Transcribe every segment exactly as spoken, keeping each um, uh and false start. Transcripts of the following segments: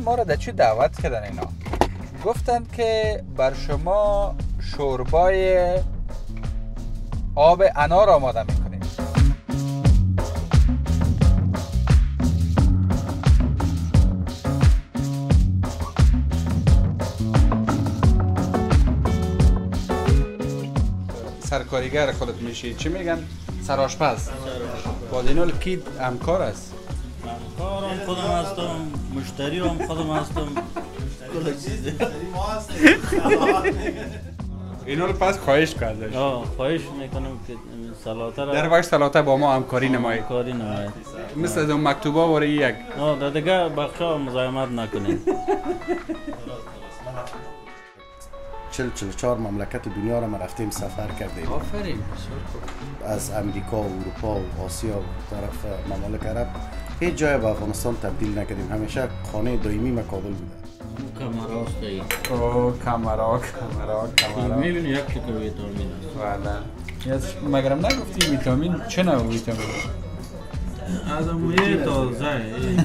ما را در چی دعوت کردن اینا؟ گفتن که بر شما شوربای آب انار آماده میکنیم. سرکاریگر خودت میشی، چی میگن؟ سرآشپز. با اینال کی همکار است؟ همکارم خودم هستم، مشتری هم خودم هستم. کل چیز اینال پس خواهش کردش. آه خواهش میکنم که سلاطه را در واقع سلاطه با ما همکاری نمایید. همکاری نمایید. مثل از اون مکتوبا وره یک. آه در دیگه بخشا مزاحمت نکنید. چهل چهل و چهار مملکت دنیا را ما رفتیم سفر کردیم. آفرین. از امریکا و اروپا و آسیا و طرف ممالک عرب هیچ جای به افغانستان تبدیل نکردیم. همیشه خانه دائمی ما کابل بوده. کامراست ای. او کامرا کامرا کامرا. میبینی یک شکل ویتامین است. بله. یس مگرم نگفتی ویتامین چه نوع ویتامین؟ آدمویه تازه.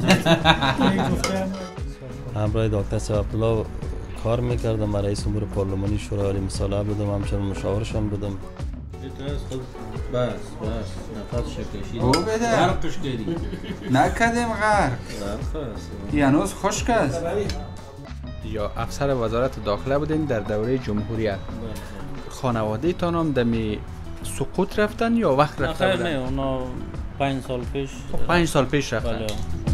همراه دکتر سید عبدالله کار میکردم. من رئیس امور پارلمانی شورای عالی مصالحه بودم، همچنین مشاورشان بودم. بس بس نفس شکشید. او بده. غرقش کردی. نکردیم غرق. غرق است. یانوز خشک است. یا افسر وزارت داخله بودین در دوره جمهوریت. خانواده تان هم دمی سقوط رفتن یا وقت رفتن خیر بودن؟ نه اونا پنج سال پیش. پنج سال پیش رفتن. بله.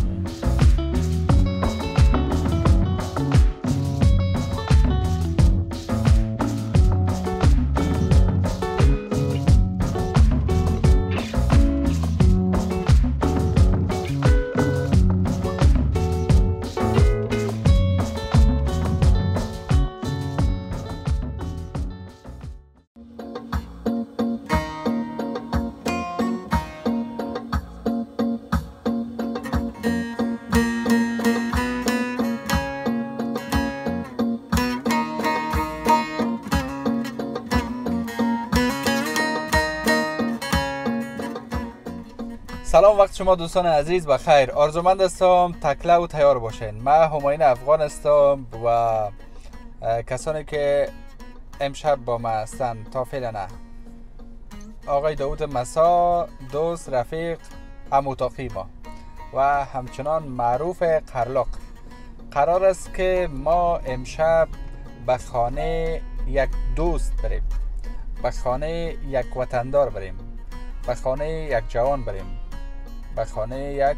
سلام، وقت شما دوستان عزیز بخیر. آرزومند هستم تکله و تیار باشین. من همایون افغان هستم و کسانی که امشب با ما هستن تا فعلا نه آقای داود مسا، دوست رفیق هموتاقی ما و همچنان معروف قرلاق. قرار است که ما امشب به خانه یک دوست بریم، به خانه یک وطندار بریم، به خانه یک جوان بریم، به خانه یک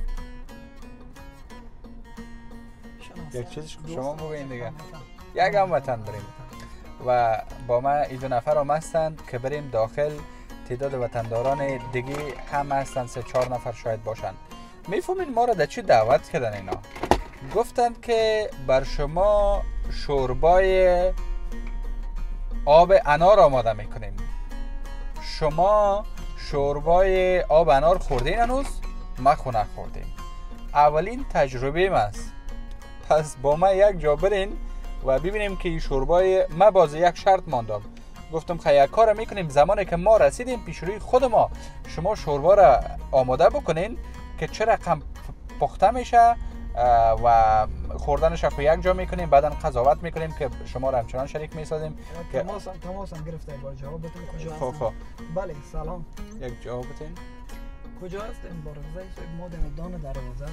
یک چیزش شما بگوین دیگه، یک هموطن بریم و با ما این دو نفر هم هستند که بریم داخل. تعداد وطنداران دیگه هم هستند، سه چهار نفر شاید باشند. میفهمین ما را در چی دعوت کردن اینا؟ گفتند که بر شما شوربای آب انار آماده میکنیم. شما شوربای آب انار خوردین هنوز؟ ما خو نخوردیم. اولین تجربه است. پس با ما یک جا برین و ببینیم که شوربای ما باز یک شرط ماندم. گفتم خیلی یک کار میکنیم زمانی که ما رسیدیم پیش روی خود ما شما شوربا را آماده بکنین که چه رقم پخته میشه و خوردنش رو یک جا میکنیم، بعدا قضاوت میکنیم که شما را همچنان شریک میسازیم. تماس هم تماس هم گرفته با جواب بتون کجا هستیم؟ خب خب بله سلام. یک جواب بتین. کجا هستیم؟ بارگزای صاحب ما دم دان دروازه.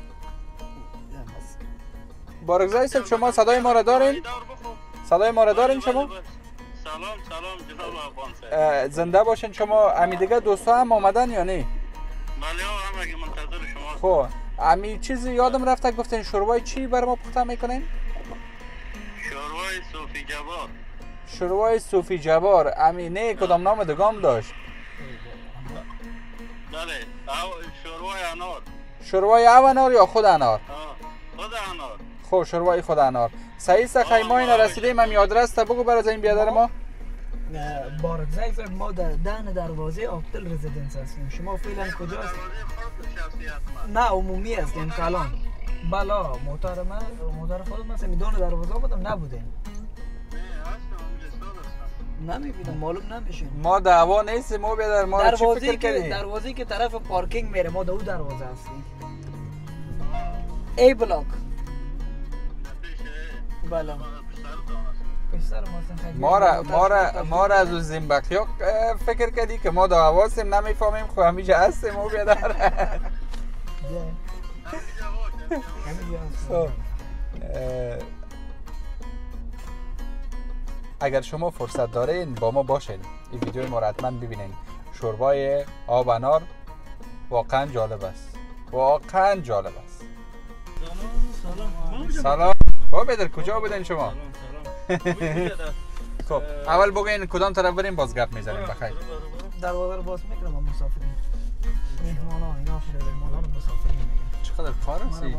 بارگزای صاحب شما صدای ما را دارین؟ صدای ما را دارین شما؟ سلام سلام جناب افغان صاحب. زنده باشین شما. امی دیگه دوستا هم آمدن یا نه؟ بله هم اگه منتظر شما. خب امی چیزی یادم رفته گفتین شوربای چی بر ما پخته میکنین؟ شوربای صوفی جبار. شوربای صوفی جبار. امی نه کدام نام دگام داشت؟ بله شوربای انار. شوربای او انار یا خود انار؟ خود انار. خب شوربای خود انار. صحیح است. خیما اینا رسیدیم. هم آدرس تا بگو برای این بیادر ما. بارگزای صاحب ما در دهن دروازه آپتل رزیدنس هستیم. شما فعلا کجا هستید؟ نه عمومی هستیم کلان. بلا محترمه محترم خودم هستم. میدون دروازه بودم نبودیم. نمیبینم معلوم نمیشه. ما دعوا نیستیم. ما بیادر ما چی فکر کردی؟ دروازه که طرف پارکینگ میره ما دو دروازه هستیم. ای بلاک. بله پسر ما را ما را ما را از زیمبقی ها فکر کردی که ما دا حواسیم نمیفهمیم خو همیجا هستیم او بیادر اگر شما فرصت دارین با ما باشین این ویدیو ما را حتما ببینین. شوربای آب انار واقعا جالب است، واقعا جالب است. سلام سلام. با بدر کجا بودین شما؟ خب اول بگین کدام طرف بریم باز گپ میزنیم. بخیر. دروازه رو باز میکنم ما مسافرین مهمانا اینا مهمانا رو مسافرین میگن. چقدر کار هستی؟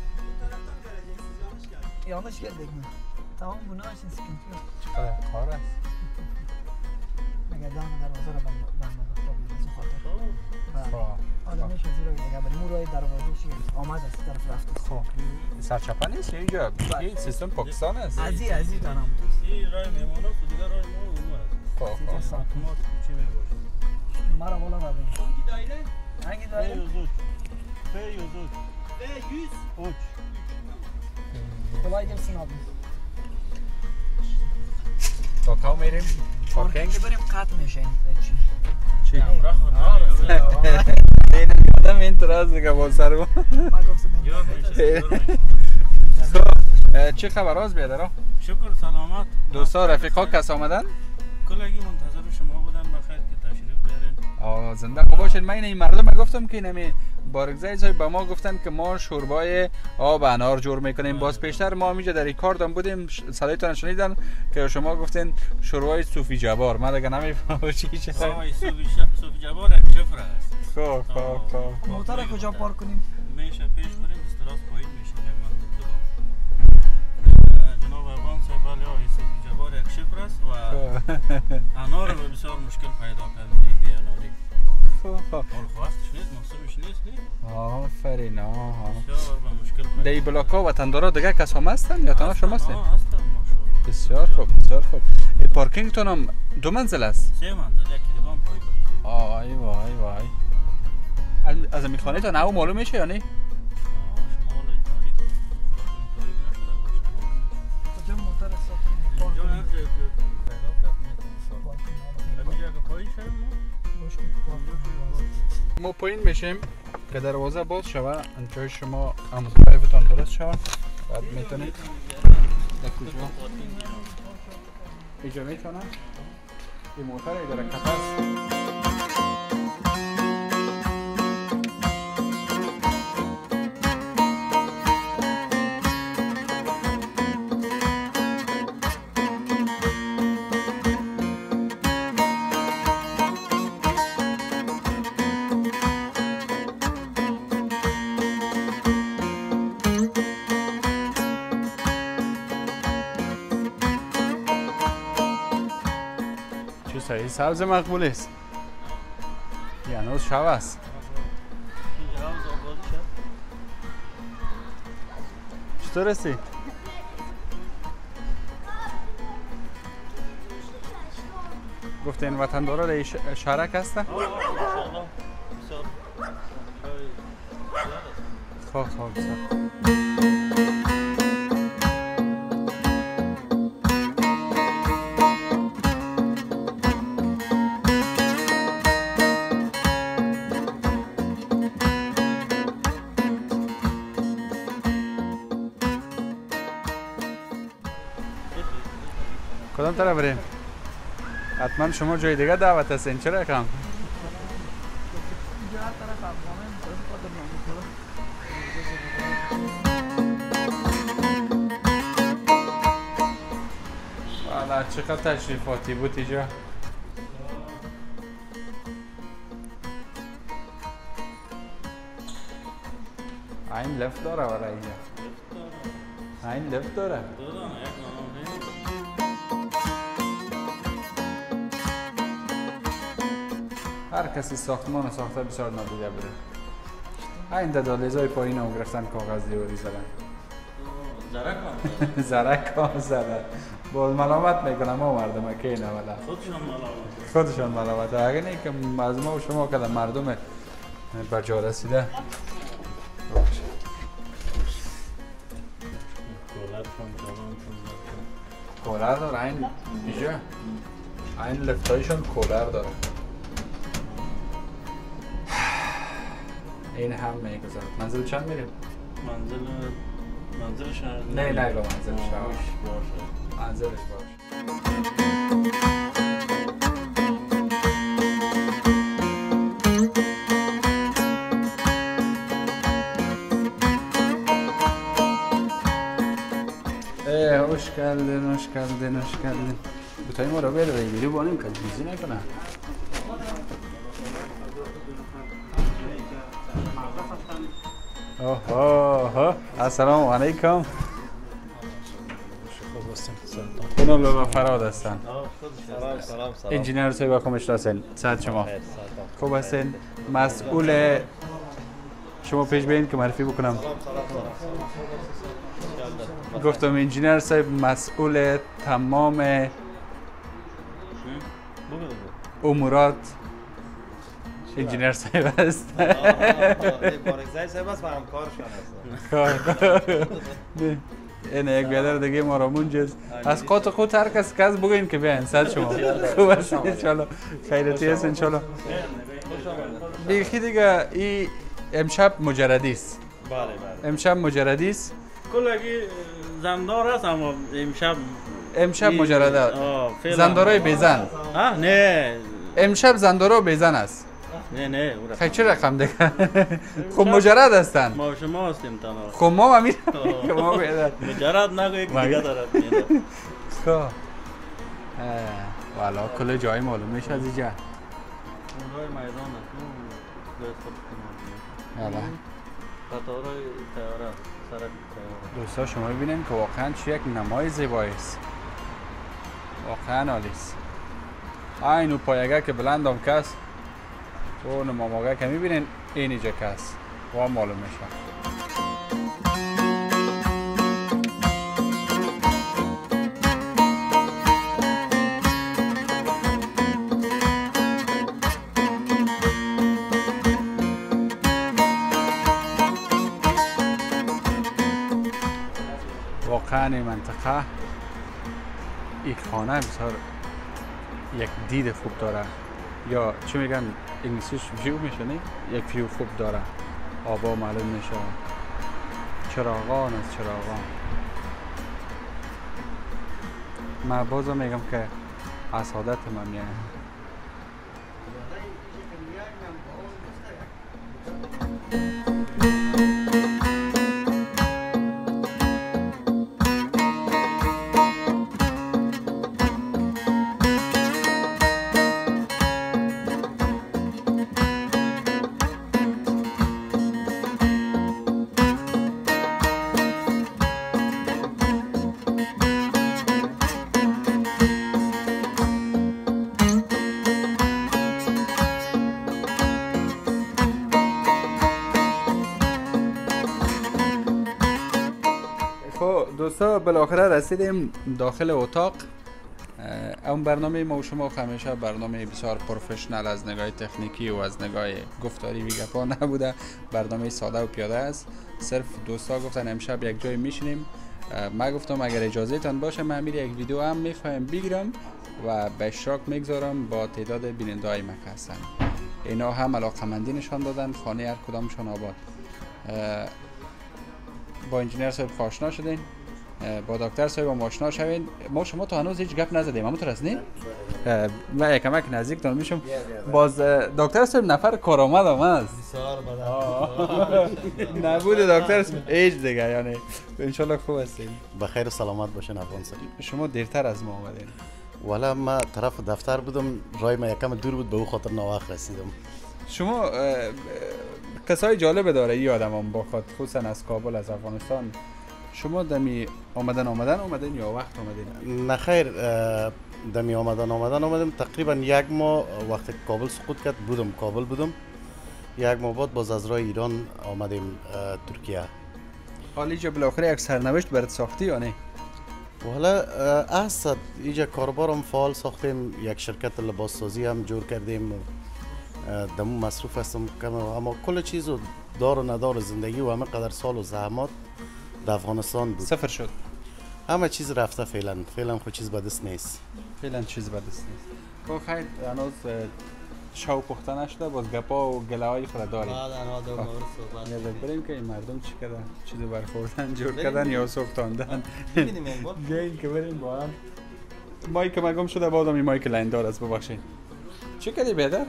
یانش کرد دیگه تمام بنا هستین سکین چقدر کار است؟ مگه دم دروازه رو بند بند بند خاطر آدمش زیرا دیگه بریم اون راه دروازه چی آمد از طرف رفت. خب سرچپا نیست اینجا؟ این سیستم پاکستان است. ازی ازی دارم این راه میمونه تو دیگه راه ما اون است. خب اتومات چی میباشه؟ مرا بالا ببین. hangi daire? hangi daire؟ yüz üç. F yüz üç. F yüz üç. kolay gelsin abi. تا کام میریم؟ پارکینگ بریم قطع میشه این چی؟ چی؟ امرا این آدم اعتراض میگه با سر ما. ما گفتم چه خبر از بیادر؟ شکر سلامت. دوستا رفیقا کس آمدن؟ کلگی منتظر شما بودن بخیر که تشریف بیارین. آه زنده خب باشید. من این مردم گفتم که نمی بارگزای های با ما گفتن که ما شوربای آب انار جور میکنیم. باز پیشتر ما همینجا در ریکاردم بودیم صدایتان شنیدن که شما گفتین شوربای صوفی جبار. من دیگه نمیفهمم چی چه. آقای صوفی صوفی جبار یک شفر است. خب خب خب موتور کجا پارک کنیم؟ میشه پیش بریم استراس پایین میشیم یک من دو جناب ابان صاحب علی آقای صوفی جبار یک شفر است و انار رو بسیار مشکل پیدا کردیم بی اناری. خب خب حال خواستش نیست منصوبش نیست نه؟ آفرین. آها بسیار به مشکل پیدا. دی بلاکا وطندارا دیگه کس هم هستن یا تنها شما هستین؟ آه هستن ماشاءالله. بسیار خوب بسیار خوب. این پارکینگتون هم دو منزل است؟ سه منزل یکی دیگه هم پایین. آه ای وای وای. از این خانه تا نو معلوم میشه یا نه؟ آه شما حالا تاریک تاریک نشده باشه. کجا موتور ساختیم؟ اینجا هر جای که پیدا کرد میتونیم همینجا که پایین شدیم ما ما پایین میشیم که دروازه باز شوه انجای شما هم درایفتان درست شوه بعد میتونید در کجا اینجا میتونم این موتر ایداره کپس این سبز مقبول است. یه هنوز شب است. اینجا هم زابازی شد. چطور هستی؟ گفته این وطندارا در شهرک هسته؟ خواه خواه بسیار کدام طرف بریم؟ حتما شما جای دیگه دعوت هستین چرا کم؟ والا چقدر تشریفاتی بود اینجا. این لفت داره ولی اینجا این لفت داره. هر کسی ساختمان ساخته بسیار نادیده بوده. این دالیزای پایین هم گرفتن کاغذ دیواری زدن. زرک هم زرک هم زدن. باز ملامت میکنم ما مردم که اینه ولی خودشان ملامت خودشان ملامت. اگه نه که از ما و شما کدام مردم بجا رسیده. دولت هم جوان کولر داره این اینجا این لفتایشون کولر داره این هم میگذارد. منزل چند میریم؟ منزل منزلش نه نه با منزلش باشه منزلش باشه hoş geldin, hoş geldin, hoş geldin. Bu tayım oraya ver ve biri bu anım kaç bizi ne kana? Oh oh oh. Assalamu alaikum. اینو به فراد هستن. سلام سلام سلام. انجینیر صاحب خوب میشناسین. صحت شما. خوب هستین. مسئول شما پیش بیاین که معرفی بکنم. گفتم انجینیر صاحب مسئول تمام امورات انجینیر صاحب است. بارکزای صاحب است و همکارشان است. این یک بیادر دیگه ما را منجز از قوت قوت هر کس کس بگوین که بیاین صد شما خوب است انشالله خیرتی است انشالله بیخی دیگه ای امشب مجردی است بله بله امشب مجردی است کلگی زندار است اما امشب امشب مجرده زندارای بیزن ها نه امشب زندارا بیزن است نه نه خیلی چه رقم دیگه خب مجرد هستن ما شما هستیم تنها خب ما هم میرم ما بیادر مجرد نگو یک دیگه دارد خب والا کل جای معلوم میشه از اینجا اونجای میدان است باید خود کنم یالا قطارهای تیاره سرک تیاره دوستا شما ببینین که واقعا چه یک نمای زیبایی است واقعا عالی است این او پایگه که بلند هم کس اون ماماگه که میبینین این اینجا کس و معلوم میشه واقعا این منطقه این خانه بسیار یک دید خوب داره یا چی میگن انگلیسیش ویو میشه نه یک ویو خوب داره آبا معلوم میشه چراغان از چراغان من بازم میگم که از عادت من میاد دوستا بالاخره رسیدیم داخل اتاق اون برنامه ما و شما همیشه برنامه بسیار پروفشنال از نگاه تکنیکی و از نگاه گفتاری بیگپا نبوده برنامه ساده و پیاده است صرف دوستا گفتن امشب یک جای میشینیم من گفتم اگر اجازه تان باشه من امیر یک ویدیو هم میخوایم بگیرم و به اشتراک میگذارم با تعداد بیننده های من هستن اینا هم علاقمندی نشان دادن خانه هر کدامشان آباد با انجینیر صاحب آشنا شدین با دکتر صاحب هم آشنا شوین ما شما تا هنوز هیچ گپ نزدیم همون رسنین من یکمک نزدیک تون میشم باز دکتر صاحب نفر کارآمد هم است بسیار بدن نبود دکتر صاحب هیچ دیگه یعنی انشالله خوب هستین بخیر و سلامت باشین افغانستان شما دیرتر از ما آمدین والا ما طرف دفتر بودم رای ما یکم دور بود به او خاطر ناوقت رسیدم شما قصای جالب داره ای آدم هم با خود خصوصا از کابل از افغانستان شما دمی آمدن آمدن آمدن یا وقت آمدین؟ نخیر دمی آمدن آمدن آمدم تقریبا یک ماه وقت کابل سقوط کرد بودم کابل بودم یک ماه بعد باز از راه ایران آمدیم ترکیه حالی جا بالاخره یک سرنوشت برات ساختی یا نه؟ والا اصلا اینجا کاربارم فعال ساختیم یک شرکت لباس سازی هم جور کردیم دمو مصروف هستم کم اما کل چیزو دار و ندار زندگی و همه قدر سال و زحمات در افغانستان بود سفر شد همه چیز رفته فعلا فعلا خود چیز به دست نیست. فعلا چیز به دست نیست. خب خیر هنوز شو پخته نشده باز گپا و گلاهای خود داریم. بعد انا دو مورد صحبت یا بریم که این مردم چی کردن چیزو برخوردن جور کردن یا سوختاندن. ببینیم یک بار بیاین که بریم با هم. مایک مگم شده بعدم این مایک لندار است ببخشید. چی کردی بیادر؟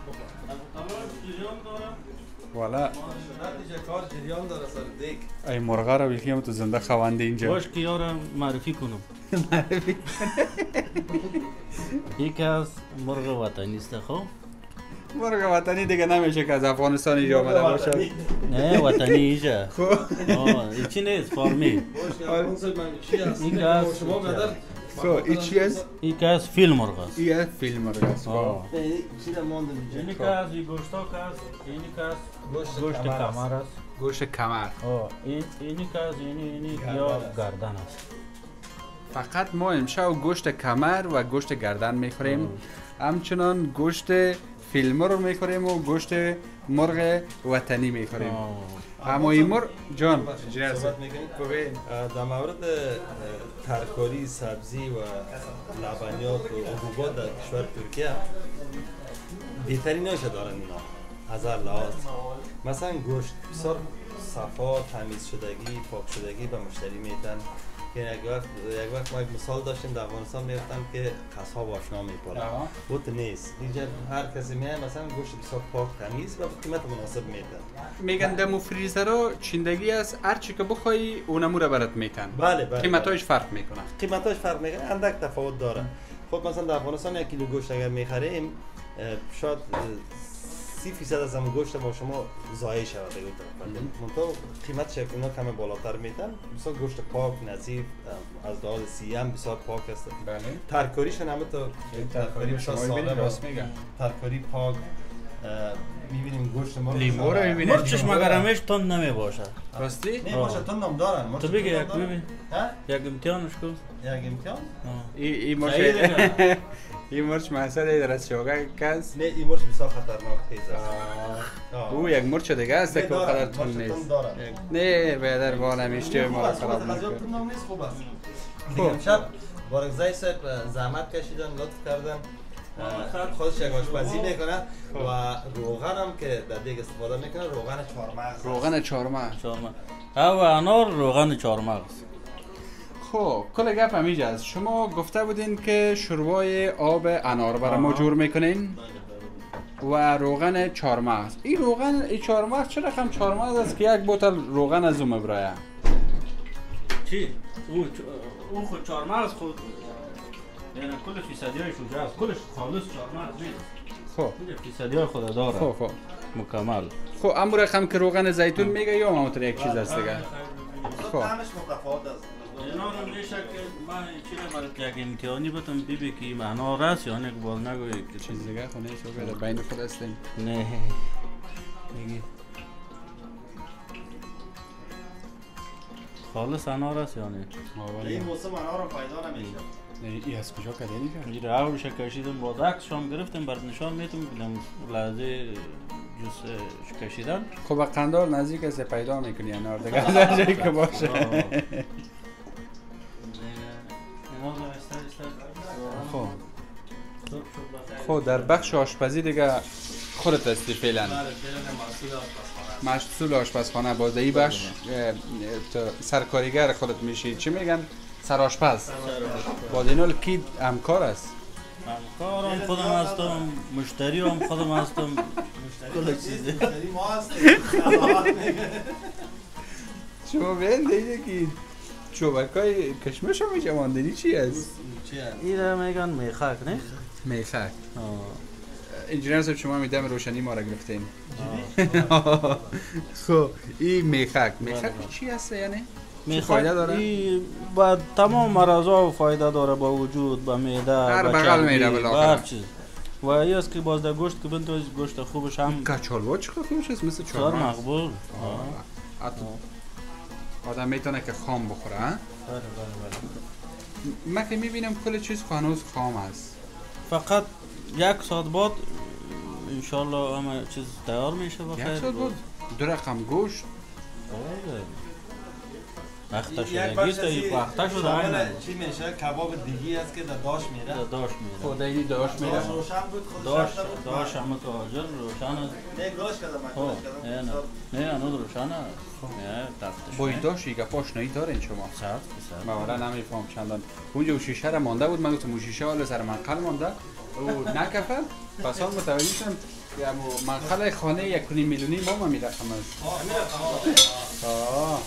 والا کار جریان داره سر دیک. ای مرغا رو بیخیم تو زنده خوانده اینجا. باش که یارم معرفی کنم. یکی از مرغ وطنی است خب. مرغ وطنی دیگه نمیشه که از افغانستان اینجا آمده باشه. نه وطنی اینجا. آه این چی نیست فارمی. این که از شما برادر خب این چی است؟ این که از فیل مرغ است. این فیل مرغ است. آه. چی در ماندم اینی اینجا که از این گوشتا که از اینی که از گوشت کمر است. گوشت کمر. آه این اینی که از اینی اینی یا گردن است. فقط ما امشب گوشت کمر و گوشت گردن میخوریم. همچنان گوشت فیل مرغ میخوریم و گوشت مرغ وطنی میخوریم. اما این مرغ جان صحبت میکنیم در مورد ترکاری سبزی و لبنیات و حبوبات در کشور ترکیه بهترین هایش دارن اینا از هر لحاظ. مثلا گوشت بسیار صفا تمیز شدگی پاک شدگی به مشتری میدن که یک وقت یک وقت ما یک مثال داشتیم در افغانستان میگفتن که قصاب آشنا میپره بود نیست اینجا هر کسی میاد مثلا گوشت بسیار پاک تمیز و قیمت مناسب میدن. میگن دم فریزرها چیندگی است هر چی که بخوای اونمو رو برات میتن. بله بله قیمتاش فرق میکنه. قیمتاش فرق میکنه اندک تفاوت داره. خب مثلا در افغانستان یک کیلو گوشت اگر میخریم شاید سی فیصد از همون گوشت با شما ضایع شود دیگه منتها قیمتش اینا کم بالاتر میتن. مثلا گوشت پاک نظیف از لحاظ صحی هم بسیار پاک است. بله ترکاریش هم تو ترکاری بسیار سالم است. ترکاری پاک میبینیم گوشت مرغ لیمو رو میبینید مرچش مگرمش تند نمیباشه. راستی نمیباشه تند هم دارن. تو بگی یک ببین یک امتحانش کن. یک امتحان این مرچ این مرچ مسئله در از شوگه کس نه این مرچ بسیار خطرناک تیز است. او یک مرچ دیگه است که قدر تند نیست. نه بیادر بالا میشته ما رو خراب نکنه. خوب است. میگم شب بارگزای صاحب زحمت کشیدن لطف کردن خودش یک آشپزی میکنه و روغن هم که در دیگ استفاده میکنه روغن چهارمغز. روغن چهارمغز. چهارمغز. او انار روغن چهارمغز. خب کل گپ همیجا است. شما گفته بودین که شوربای آب انار برای ما جور میکنین و روغن چهارمغز. این روغن این چهارمغز چه رقم چهارمغز است که یک بوتل روغن از اون میبره؟ چی؟ او او خود چهارمغز خود یعنی کل فیصدی هایش اونجا است. کلش خالص چهارمغز نیست. خب فیصدی های خود داره. خب خب مکمل. خب امو رقم که روغن زیتون میگه یا همونطور یک چیز است دیگه؟ خب طعمش متفاوت است. اینا رو میشه که من چیزی برات یک امتحانی بتم ببی که این معنا راست یا نه که باز نگویی که چیز دیگه خونه شو بده بین خود هستیم. نه میگی خالص انار است یا نه؟ این موسم انار هم پیدا نمیشه. نه این از کجا کردی نیست؟ این رو آبش کشیدم با دکس شام گرفتم برات نشان میتونم بگم لحظه جوس کشیدن. خب با قندار نزدیک است پیدا میکنی انار دیگه از جایی که باشه. خب خب در بخش آشپزی دیگه خودت هستی فعلا. مسئول آشپزخانه باز این بخش سرکاریگر خودت میشی. چی میگن؟ سرآشپز. باز اینال کی همکار است؟ همکارم خودم هستم، مشتری هم خودم هستم. کل چیزه مشتری ما هستیم. شما بین دیگه که چوبکای کشمش رو میشه ماندنی چی هست؟ این رو میگن میخک نه؟ میخک. انجینر صاحب شما میدم روشنی ما را گرفتین. خب این میخک میخک چی هست یعنی؟ فایده داره؟ با تمام مرضا فایده داره با وجود با معده هر بغل میره بالاخره هر چیز. و این است که باز در گوشت که بنتوز گوشت خوبش هم کچالو چقدر خوبش است مثل چهار مقبول. آدم میتونه که خام بخوره. بله بله بله. من که میبینم کل چیز هنوز خام است. فقط یک ساعت بعد انشالله همه چیز تیار میشه بخیر. یک ساعت بعد دو رقم گوشت. وقتا شده گیست ای وقتا شده شامل چی میشه کباب دیگی است که در داش میره داش میره خود اینی داش میره داش روشن بود خودش داش رفته بود. داش همه تو حاضر روشن است نه گاش کردم من خب گاش کردم نه نه هنوز روشن است نه تفتش با این داشت یک پاشنایی دارین شما سر سر ما والا نمیفهم چندان اونجا اون شیشه را مانده بود من گفتم اون شیشه حالا سر منقل مانده او نکفن پس حال متوجه شدم که منقل خانه یک کنی میلیونی ما ما میرقم است آه.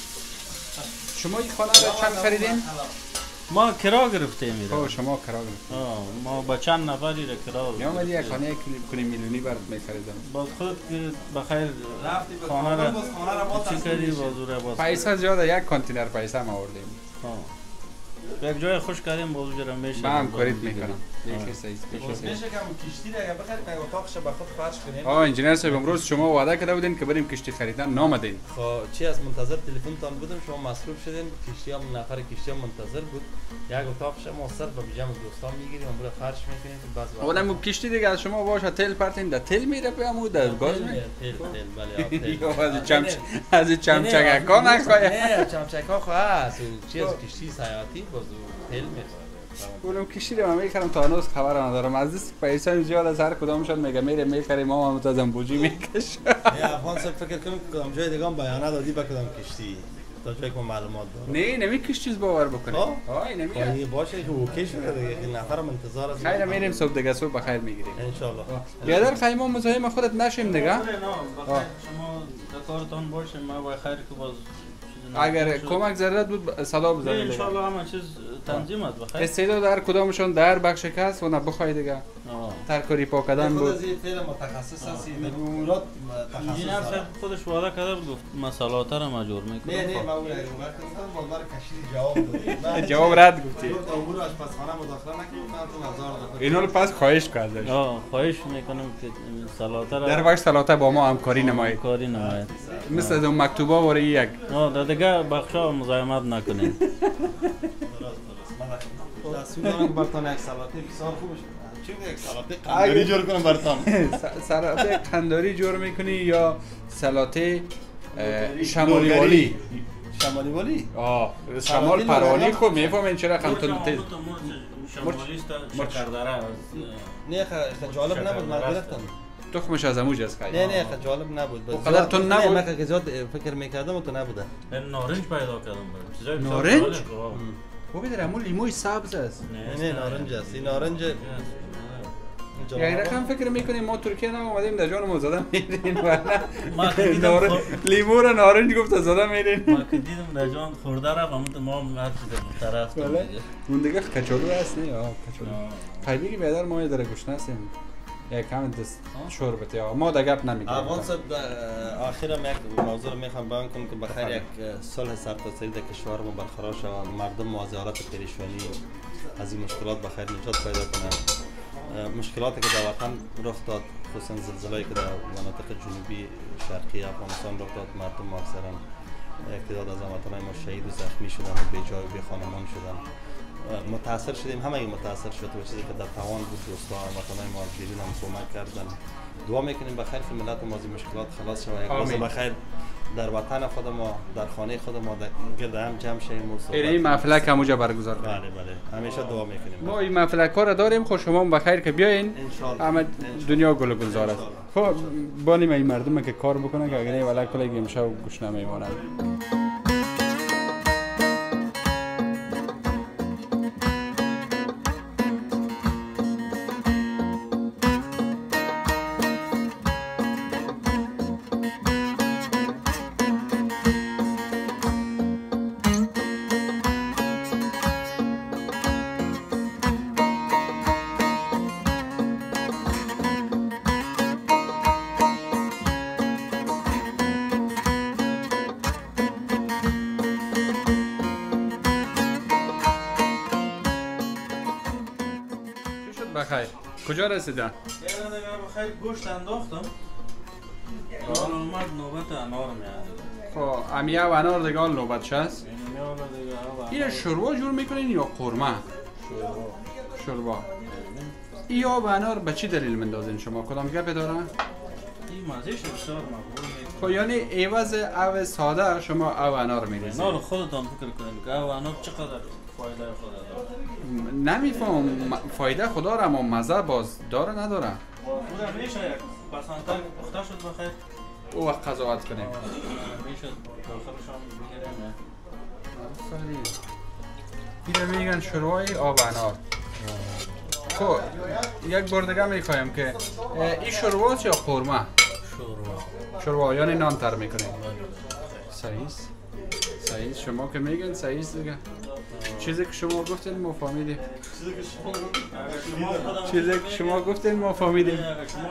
شما این خانه را چند خریدین؟ ما کرا گرفتیم میره او شما کرا گرفتین آه ما با چند نفری را کرا یا اومدی یک خانه یک کنی میلیونی برات میخریدم باز خود که بخیر رفتی به خانه را باز خانه را باز چی تصمیم کردی می‌گیری. باز را باز پیسه زیاده یک کانتینر پیسه ما آوردیم آه. یک جای خوش کردیم باز جرا میشه من هم کارید میکنم دیگه صحیح باز دیگه صحیح میشه که همون کشتی را اگه بخریم اگه اتاقش به خود فرش کنیم آه انجینر صاحب امروز شما وعده کرده بودین که بریم کشتی خریدن نامدین خب چی از منتظر تلفنتان بودم شما مصروف شدین کشتی هم نفر کشتی هم منتظر بود یک اتاقش ما صرف به جمع دوستان میگیریم اون فرش میکنیم بعضی وقت اولا مو کشتی دیگه از شما باشه تل پرتین در تل میره پیامو در گاز تل میره تل تل بله یا تل از چمچ از چمچکا نخواه نه چمچکا خو هست چی از کشتی سیاحتی باز تل میخواد اونم کشتی رو من میخرم تا هنوز خبر ندارم از دست پیسه زیاد از هر کدامشون میگه میره میخریم ما هم تو زنبوجی میکشه یا افغان سب فکر کنم که کدام جای دیگه هم بیانه دادی به کدام کشتی تا جایی که معلومات دارم نه نمی کشتی باور بکنیم آه آه نمی باشه که اوکی شده دیگه این نفرم انتظار است خیر میریم صبح دیگه صبح بخیر میگیریم ان شاء الله بیادر خیمه مزاحم خودت نشیم دیگه نه بخیر شما در کارتان باشین ما با خیر که باز اگر کمک ضرورت بود صدا ان بزنید شاء الله همه چیز تنظیم است بخیر استعداد در کدامشون در بخش کس و نه بخوای دیگه آه. ترکاری پاکدن خود بود از این فعل متخصص هستی در امورات تخصص انجینر داره صاحب خودش وعده کرده بود گفت مسئلات را ما جور میکنم نه نه ما اون وقت گفتم باز بر کشید جواب دادی جواب رد گفتی گفت امور آشپزخانه مداخله نکنید من تو هزار دفعه اینو پس خواهش کردش آه خواهش میکنم که سلات را در بخش سلاته با ما همکاری نمایید کاری نماید مثل از اون مکتوبا وره یک آه در دیگه بخشا مزاحمت نکنید دستور دارم برتان یک سلاطه بسیار خوبش چی بود یک سلاطه قنداری جور کنم برتان سلاته قنداری جور میکنی یا سلاته شمالی والی شمالی والی آه شمال پرانی خب میفهمین چرا خمتون تیز شمالیست شکردره نه خ جالب نبود من گرفتم تخمش از اموج است نه نه خ جالب نبود اونقدر تون نبود؟ نه من که زیاد فکر میکردم و تو نبوده نارنج پیدا کردم چیزای بسیار نارنج؟ جالب. آه. او بدر امو لیموی سبز است نه نه نارنج است این نارنج یعنی رقم فکر میکنیم ما ترکیه نم اومدیم در جان ما زدن میرین و ما که دیدم نارنج خور- لیمو رو نارنج گفت زدن میرین ما که دیدم در جان خورده را همون ما هم هر چیز در طرف بله اون دیگه کچالو هست نه آه کچالو خیلی که بیادر ما یه در گوشت هستیم یک کم دست شوربت یا ما در گپ نمیگیم افغان صاحب آخر هم یک موضوع رو میخوام بیان کنم که بخیر یک صلح سرتاسری در کشور ما برقرار شود مردم معذرات پریشانی از این مشکلات بخیر نجات پیدا کنند مشکلاتی که در وطن رخ داد خصوصا زلزله‌ای که در مناطق جنوبی شرقی افغانستان رخ داد مردم اکثرا یک تعداد از هموطنان ما شهید و زخمی شدن و بی جای و بی خانمان شدن متاثر شدیم همه متاثر شد و چیزی که در توان بود دوستا هموطنان ما دیرین هم کمک کردن دعا میکنیم بخیر که ملت ما از این مشکلات خلاص شود یک روز بخیر در وطن خود ما در خانه خود ما در گرد هم جمع شیم و صحبت این محفله که همونجا برگزار کنیم بله بله همیشه دعا میکنیم ما این محفله کار داریم خود شما هم بخیر که بیاین انشالله. همه دنیا گل و گلزار است خب بانیم این مردم که کار بکنن که اگر این ولی کلی گمشه و گوش نمیمانند بخیر کجا رسیدن؟ یه دیگه بخیر گوشت انداختم حالا اومد نوبت انار میاد خب امیه و انار دیگه حال نوبتش هست این میاد دیگه این شوربا جور میکنین یا قورمه؟ شوربا این آب انار به چی دلیل مندازین شما؟ کدام گپی داره؟ این مزهش بسیار مقبول میکنه خب یعنی عوض او ساده شما او انار میریزید؟ انار خودتان فکر کنید که او انار چقدر فایده خدا داره. نمیفهم فایده خدا را اما مزه باز داره نداره؟ اون میشه یک پسانتر پخته شد بخیر او وقت قضاوت کنیم. میشه داخلشان بگیریم. آفرین. اینو میگن شروعی آب انار. خب یک بار دیگه میخوایم که این شورواست یا قورمه؟ شوروا. شوروا یعنی نان تر میکنیم. صحیح است. صحیح است. شما که میگن صحیح است دیگه. چیزی که شما گفتین ما فهمیدیم. چیزی که شما گفتین ما فهمیدیم.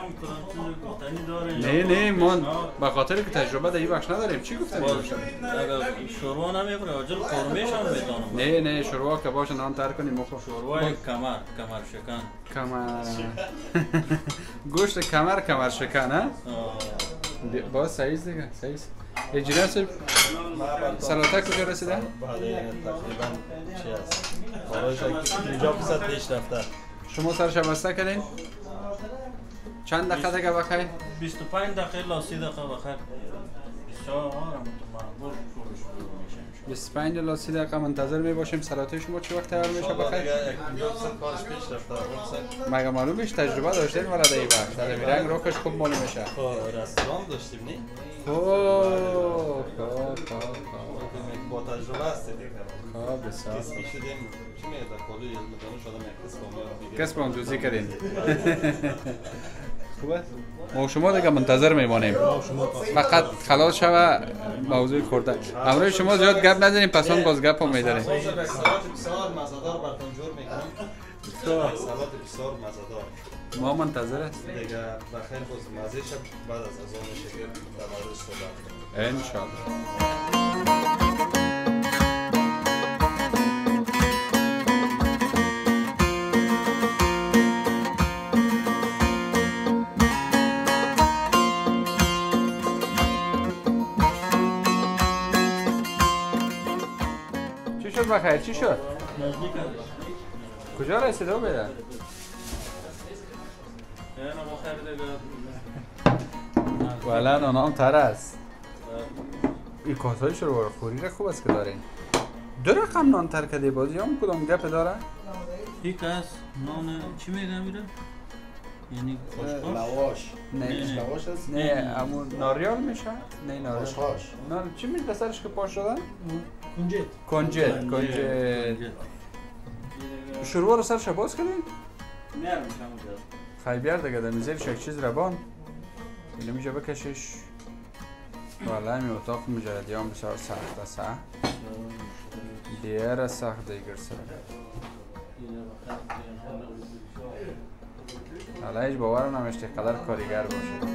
نه نه ما به خاطر که تجربه در این بخش نداریم. چی گفتین؟ اگر شوروا نمیخوره اجل قورمه‌ش هم میتونم. نه نه شوروا که باشه نان تر کنیم ما خب شوروای کمر کمر شکن. کمر گوشت کمر کمر شکن ها؟ باز صحیح است دیگه. صحیح است. اجرا صاحب سلامت کجا رسیده؟ بله تقریبا چی است؟ خارج پنجاه درصد پیش رفته. شما سرش بسته کردین؟ چند دقیقه دیگه بخیر؟ بیست و پنج دقیقه تا سی دقیقه بخیر. بسیار معمول شروع میشه. بیست و پنج تا سی دقیقه منتظر می باشیم. سلامت شما چه وقت تیار میشه بخیر؟ پنجاه درصد کارش پیش رفته. مگه معلوم میشه تجربه داشتین ولی در این بخش در این رنگ روکش خوب معلوم میشه. خب رستوران داشتیم نی؟ خب خب خب با تجربه هستی دیگه. خب بسیار کسبی شدیم. چی میگه در کالو یه مدانش آدم یک کسب آمده. کسب هم دوزی کردین. خوبه؟ ما شما دیگه منتظر میمانیم. فقط خلاص شوه موضوع خورده. امروز شما زیاد گپ نداریم پس اون باز گپ هم میداریم. سالات بسیار مزه‌دار براتون جور میکنم. سالات بسیار مزه‌دار. ما منتظر هستیم. دیگه بخیر باز مزه شب بعد از اذان شکر در مورد صحبت کنیم. ان شاء الله. چی شد بخیر؟ چی شد؟ کجا رسیده و بیده؟ ولی نانام تر است. این کاسای شروع خوری را خوب است که دارین. دو رقم نان تر کده بازی هم کدام گپ داره؟ یک از نان چی میگم میره؟ یعنی خوشخوش؟ لواش نه لواش است؟ نه امون ناریال میشه؟ نه ناریال خوشخوش نار چی میشه سرش که پاش شدن؟ کنجد کنجد کنجد شروع رو سرش باز کردین؟ میارم شما خیلی بیار دیگه در زیرش یک چیز ربان اینو میشه بکشش والا همی اتاق میجره دیام بسیار سخت است دیگر سخت دیگر سخت حالا هیچ باورم نمیشتی قدر کاریگر باشه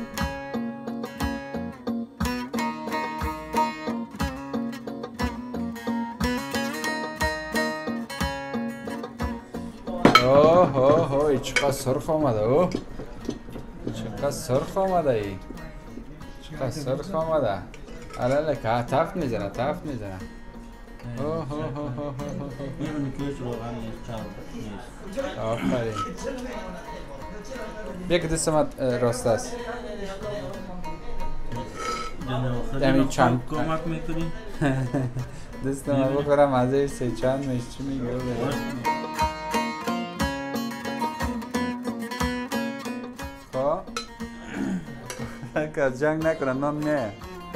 اوه اوه اوه چقدر سرخ آمده اوه چقدر سرخ آمده ای چقدر سرخ آمده علاله که تفت میزنه تفت میزنه اوه اوه اوه اوه میرونی که هیچ واقعا نیست آفرین بیا که دستمت راست است دمی چند کمک میکنی؟ دستم بکنم از این سه چند میش چی میگه خب که از جنگ نکنن نان میه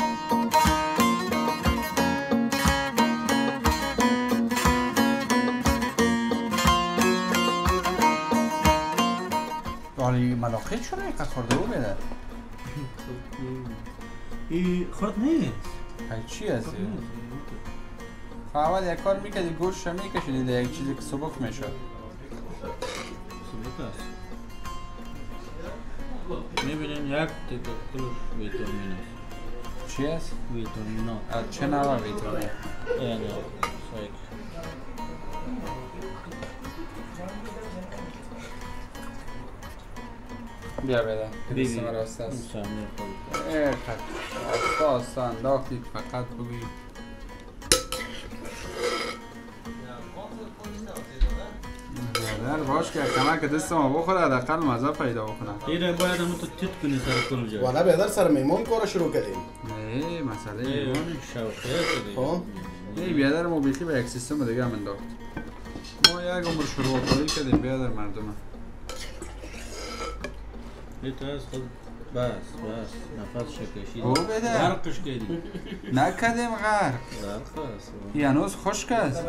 ولی ملاقه شده یک خورده او میده این خود نیست های چی هستی؟ اول یک کار میکردی گوشت میکشیدی در یک چیزی که سبک میشد سبک است میبینیم یک تکه کلوش ویتامین است چی است؟ ویتامینات از چه نوع ویتامین؟ یعنی سایک بیا بده بیگی دستم راست است سامی خود ای خط راست انداختی فقط بگی هر باش که کمک دست ما بخوره حداقل مزه پیدا بکنه. اینه باید هم تو تیت کنی سر کل جا. والا بیادر سر میمون کار شروع کردیم. نه مسئله ایمانی شوقیه شده. خب نه بیادر ما بیخی به یک سیستم دیگه هم انداخت. ما یک عمر شروع کاری کردیم بیادر مردمه. این تو از خود بس بس نفس شکشید. او بده. غرقش کردی. نکردیم غرق. غرق است. این هنوز خشک است.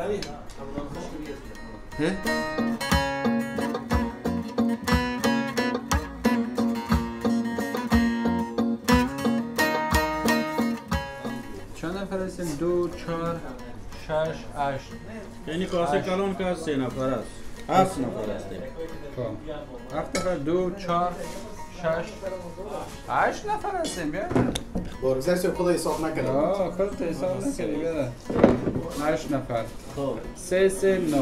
چند نفر هستیم؟ دو، چهار، شش، هشت. یعنی کاسه کلان که از سه نفر است. هفت نفر هستیم. خب هفت نفر دو، چهار، شش، هشت نفر هستیم بیا. بارگذر سر خدا حساب نکردم. آه خودت حساب نکردی بیا. هشت نفر. خب سه سه نو.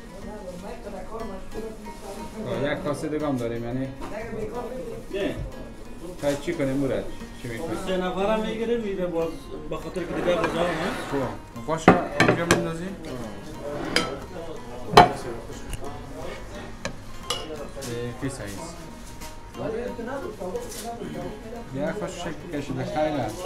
یک کاسه دیگه هم داریم یعنی. نه. خیلی چی کنیم مورد؟ چی میکنیم؟ سه نفر هم میگیره میره باز به خاطر که دیگه بزا هم خب باشه آنجا بندازیم؟ کی سایز؟ بیا خوش شکل کشیده خیلی هست.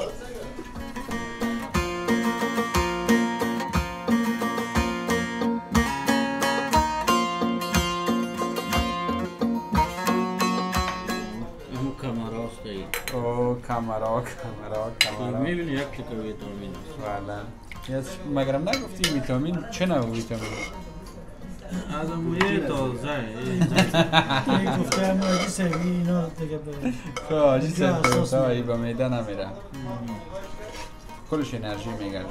او کامرا کامرا کامرا میبینی یک چکر ویتامین است. بله. مگرم نگفتی ویتامین چه نوع ویتامین؟ از امویه تازه این گفته هم آجی سوی اینا دیگه به خب آجی سوی ای با میده نمیره. کلش انرژی میگرده.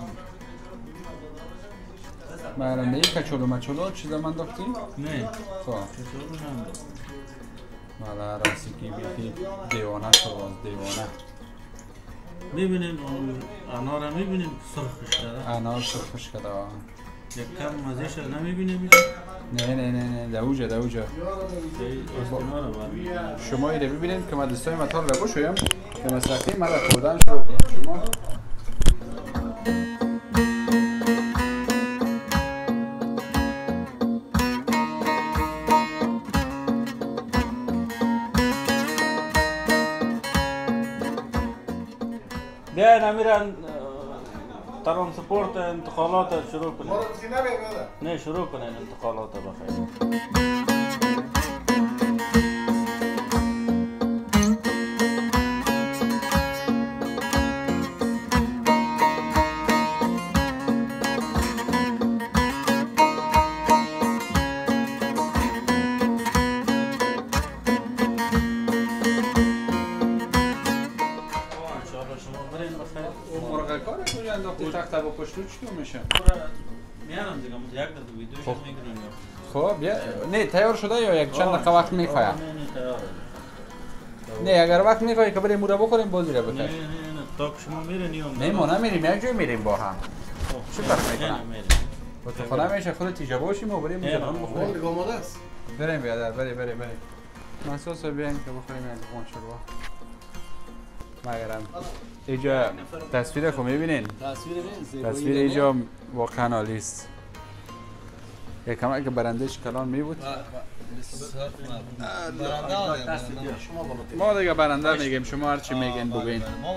مگرم به یک کچولو مچولو چیزا من داختی؟ نه خب چطور هم والا راستی که بیخی دیوانه شد باز دیوانه. میبینیم انار هم میبینیم سرخش کرده. انار سرخش کرده. یک کم مزهش نمیبینیم؟ نه نه نه نه دوجه دوجه. شما ایره ببینید که من دستای مطار لبو شویم که مصرفی من را خوردن شروع کنم. شما بیاین امیران ترانسپورت انتقالات شروع کنیم. نه شروع کنین انتقالات بخیر. تخته با پشتو چطور میشه؟ میانم دیگه مت یک دفعه ویدیوش میگیریم. خب بیا نه تیار شده یا یک چند دقیقه وقت میخواد؟ نه نه تیاره. نه اگر وقت میخوای که بریم مورا بخوریم بازی را بکش. نه نه نه تا شما میرین یا نه ما نمیریم یک جای میریم با هم. چه فرق میکنه؟ با تو خدا میشه خودت تیجا باشیم و بریم اونجا هم بخوریم. دیگه آماده است. بریم بیادر بریم بریم بریم. مسوس بیاین که بخوریم از اون شروع. مگرم اینجا تصویر خو میبینین؟ تصویر اینجا واقعا عالی است. یکم اگه برندش کلان می بود ما دیگه برنده میگیم شما هرچی میگین بگین.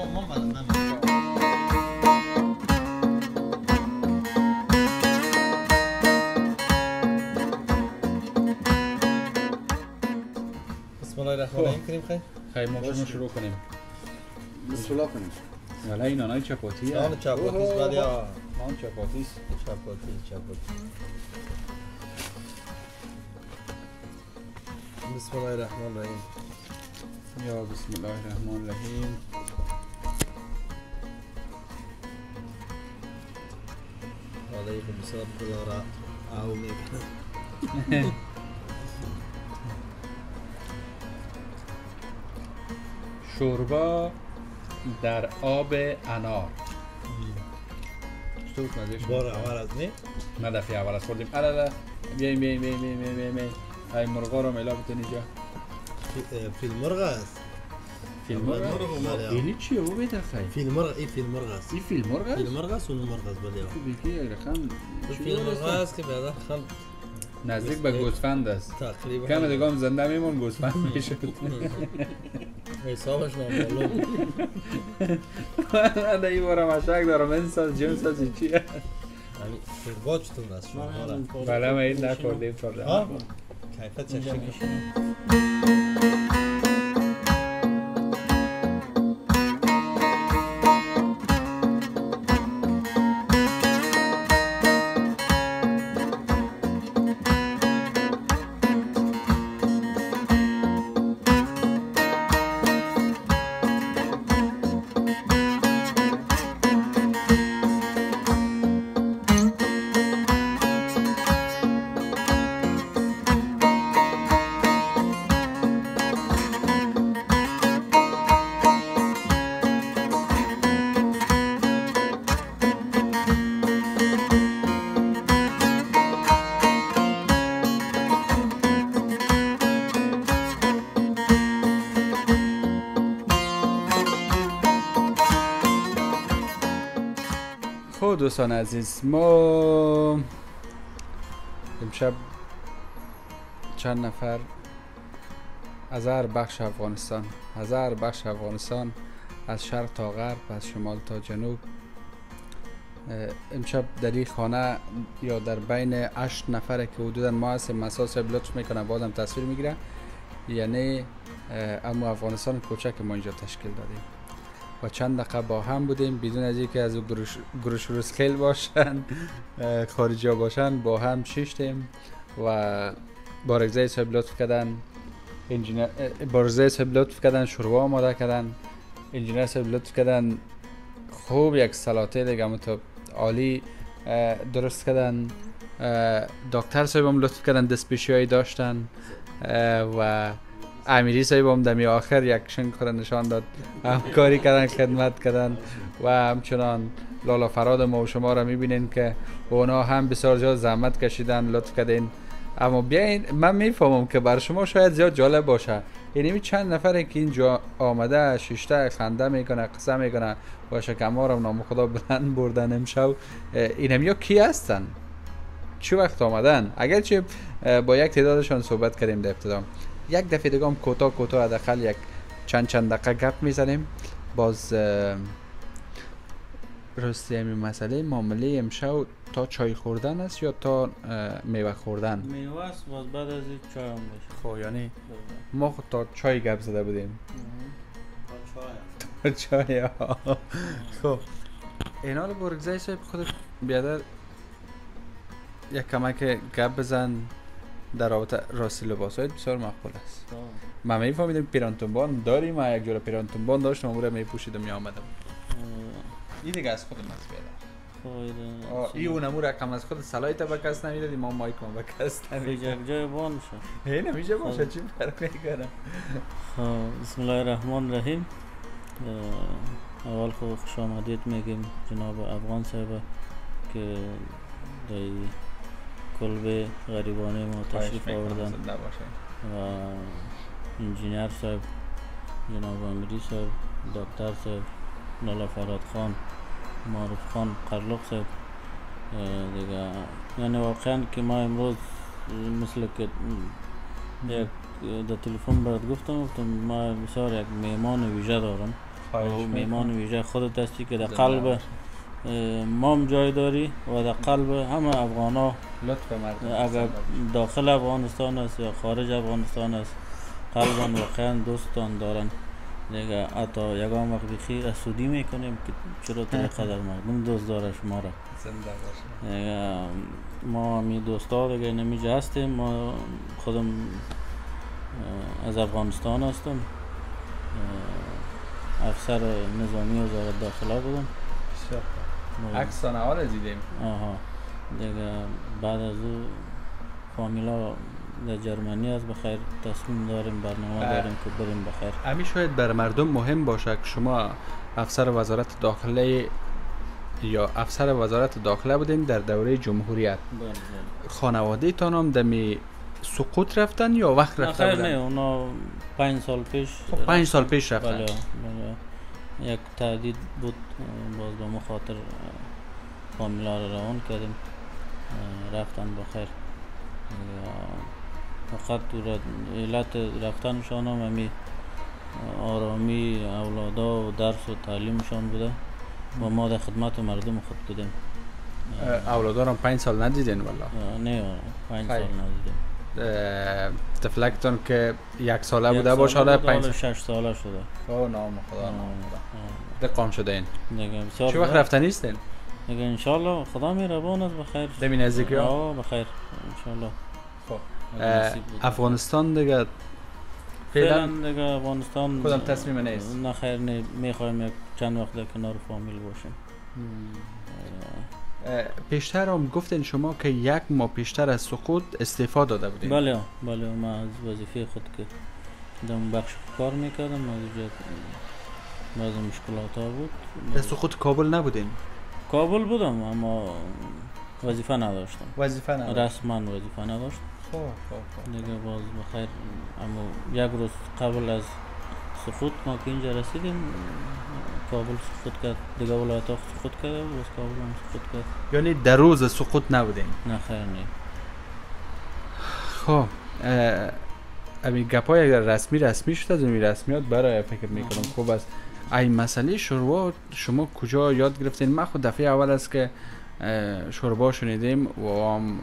بسم الله الرحمن الرحیم کنیم خیلی خیلی ما شما شروع کنیم. بسم الله کنیم. ولی این آنهای چپاتیه. نان چپاتیست بعد یا نان چپاتیست. چپاتی چپاتی. بسم الله الرحمن الرحیم. یا بسم الله الرحمن الرحیم. علیکم السلام خدا را او میکنه. شوربا در آب انار. چطور مزهش؟ بار اول از نه؟ نه دفعه اول از خوردیم. الالا بیاین بیاین بیاین بیاین بیاین بیاین. های مرغا رو میلا بتون اینجا. فیل مرغ است. فیل مرغ؟ اینی چیه او بیت خیلی؟ فیل مرغ این فیل مرغ است. این فیل مرغ است؟ فیل مرغ است و اون مرغ است بله. تو بیکی یک رقم. فیل مرغ است که بعدا خل نزدیک به گوسفند است. تقریبا کم دیگه هم زنده میمون گوسفند میشد. حسابش نامعلوم. من در این بارم شک دارم این ساز جنس از چیه؟ یعنی فیرباد چطور است شما را؟ بله ما این نکردیم فرده. کیفیت چه شکلی؟ دوستان عزیز، ما امشب چند نفر از هر بخش افغانستان از هر بخش افغانستان از شرق تا غرب، از شمال تا جنوب، امشب در این خانه یا در بین هشت نفره که حدودا ما هستیم، مساس لطف میکنه بازم تصویر میگیره، یعنی اما افغانستان کوچک ما اینجا تشکیل دادیم و چند دقیقه با هم بودیم بدون از اینکه از گروش گروش روسکیل باشن خارجی ها باشن، با هم شیشتیم و بارگزای صاحب لطف کردن، انجینیر بارگزای صاحب لطف کردن شوروا آماده کردن، انجینیر صاحب لطف کردن خوب یک سلاطه دیگه تو عالی درست کردن، دکتر صاحب هم لطف کردن دستپیشی داشتن و امیری صاحب هم دمی آخر یک شنگ خود نشان داد، همکاری کردن، خدمت کردن و همچنان لالا فراد ما و شما را میبینین که اونا هم بسیار زیاد زحمت کشیدن، لطف کردین. اما بیاین، من میفهمم که بر شما شاید زیاد جالب باشه، یعنی چند نفره که اینجا آمده شیشته خنده میکنه، قصه میکنه و شکم‌ها را نام خدا بلند بردن امشب، اینم یا کی هستن؟ چه وقت آمدن؟ اگرچه با یک تعدادشان صحبت کردیم در ابتدا، یک دفعه دیگه هم کوتاه کوتاه حداقل یک چند چند دقیقه گپ میزنیم. باز راستی همین مسئله معامله امشب تا چای خوردن است یا تا میوه خوردن؟ میوه است، باز بعد از این چای هم بشه. خب یعنی ما خود تا چای گپ زده بودیم. تا چای. تا چای. خب اینا رو برگزای صاحب خودت بیادر یک کمک گپ بزن در رابطه راستی لباس های بسیار مقبول است. من میفهمیدم پیرانتونبان داریم، ما یک جور پیرانتونبان داشتم امور میپوشیدم می آمدم. این دیگه از خودم است بیادر. این اون امور رقم از خود سلایت به کس نمیدادیم، ما مایک ما به کس نمیدادیم. یک جای بان شد. هی نمیشه باشه، چی فرق میکنه؟ بسم الله الرحمن الرحیم. اول خود خوش آمدید میگیم جناب افغان صاحب که در کلبه غریبانه ما تشریف آوردن و انجینیر صاحب جناب امیری صاحب، دکتر صاحب، لالا فراد خان، معروف خان قرلق صاحب دیگه. یعنی واقعا که ما امروز مثل که یک در تلفن برات گفتم گفتم ما بسیار یک میمان ویژه دارم و میمان ویژه خودت هستی که در قلب مام جای داری و در قلب همه افغان ها، اگر داخل افغانستان است یا خارج افغانستان است، قلبان واقعا دوستان دارن دیگه. حتی یکم وقت بخی اسودی میکنیم که چرا طریقه در مردم دوست داره شما را زنده باشه. ما می دوستا دیگه نمیجا هستیم. ما خودم از افغانستان هستم، افسر نظامی وزارت داخله بودم. عکس سانه‌ها دیدیم. آها دیگه بعد از او فامیلا در جرمنی است، بخیر تصمیم داریم برنامه داریم که بریم بخیر. همین شاید بر مردم مهم باشه که شما افسر وزارت داخله یا افسر وزارت داخله بودین در دوره جمهوریت. بله. خانواده تان هم دمی سقوط رفتن یا وقت رفته بودن؟ نه اونا پنج سال پیش پنج سال پیش رفتن. بله. بله. یک تهدید بود، باز به مخاطر فامیلا را روان کردیم، رفتن بخیر. فقط علت رفتنشان هم همی آرامی اولادا و درس و تعلیمشان بوده و ما در خدمت مردم خود بودیم. اولادارم پنج سال ندیدین والله؟ نه پنج سال ندیدیم. طفلکتون که یک ساله بوده باشه حالا پنج شش ساله شده. اوه نام خدا نام خدا. دقام شده این. دیگه چه وقت رفته نیستین؟ دیگه انشالله خدا مهربان است بخیر. دمی نزدیکی ها؟ آه بخیر انشالله. خب افغانستان دیگه فعلا دیگه افغانستان خودم تصمیم نیست. نه خیر نه میخوایم یک چند وقت در کنار فامیل باشیم. پیشتر هم گفتین شما که یک ماه پیشتر از سقوط استعفا داده بودین. بله بله من از وظیفه خود که دم بخش کار میکردم از اونجا بعضی مشکلات ها بود. در سقوط کابل نبودین؟ کابل بودم اما وظیفه نداشتم. وظیفه نداشتم. رسما وظیفه نداشتم. خب خب دیگه باز بخیر اما یک روز قبل از سقوط ما که اینجا رسیدیم کابل سقوط کرد دیگه ولایت ها سقوط کرد و از کابل هم سقوط کرد. یعنی در روز سقوط نبودین؟ نه خیر نه. خب امی گپای اگر رسمی رسمی شد از امی رسمیات برای فکر میکنم خوب است. این مسئله شوربا شما کجا یاد گرفتین؟ من خود دفعه اول است که شوربا شنیدیم و هم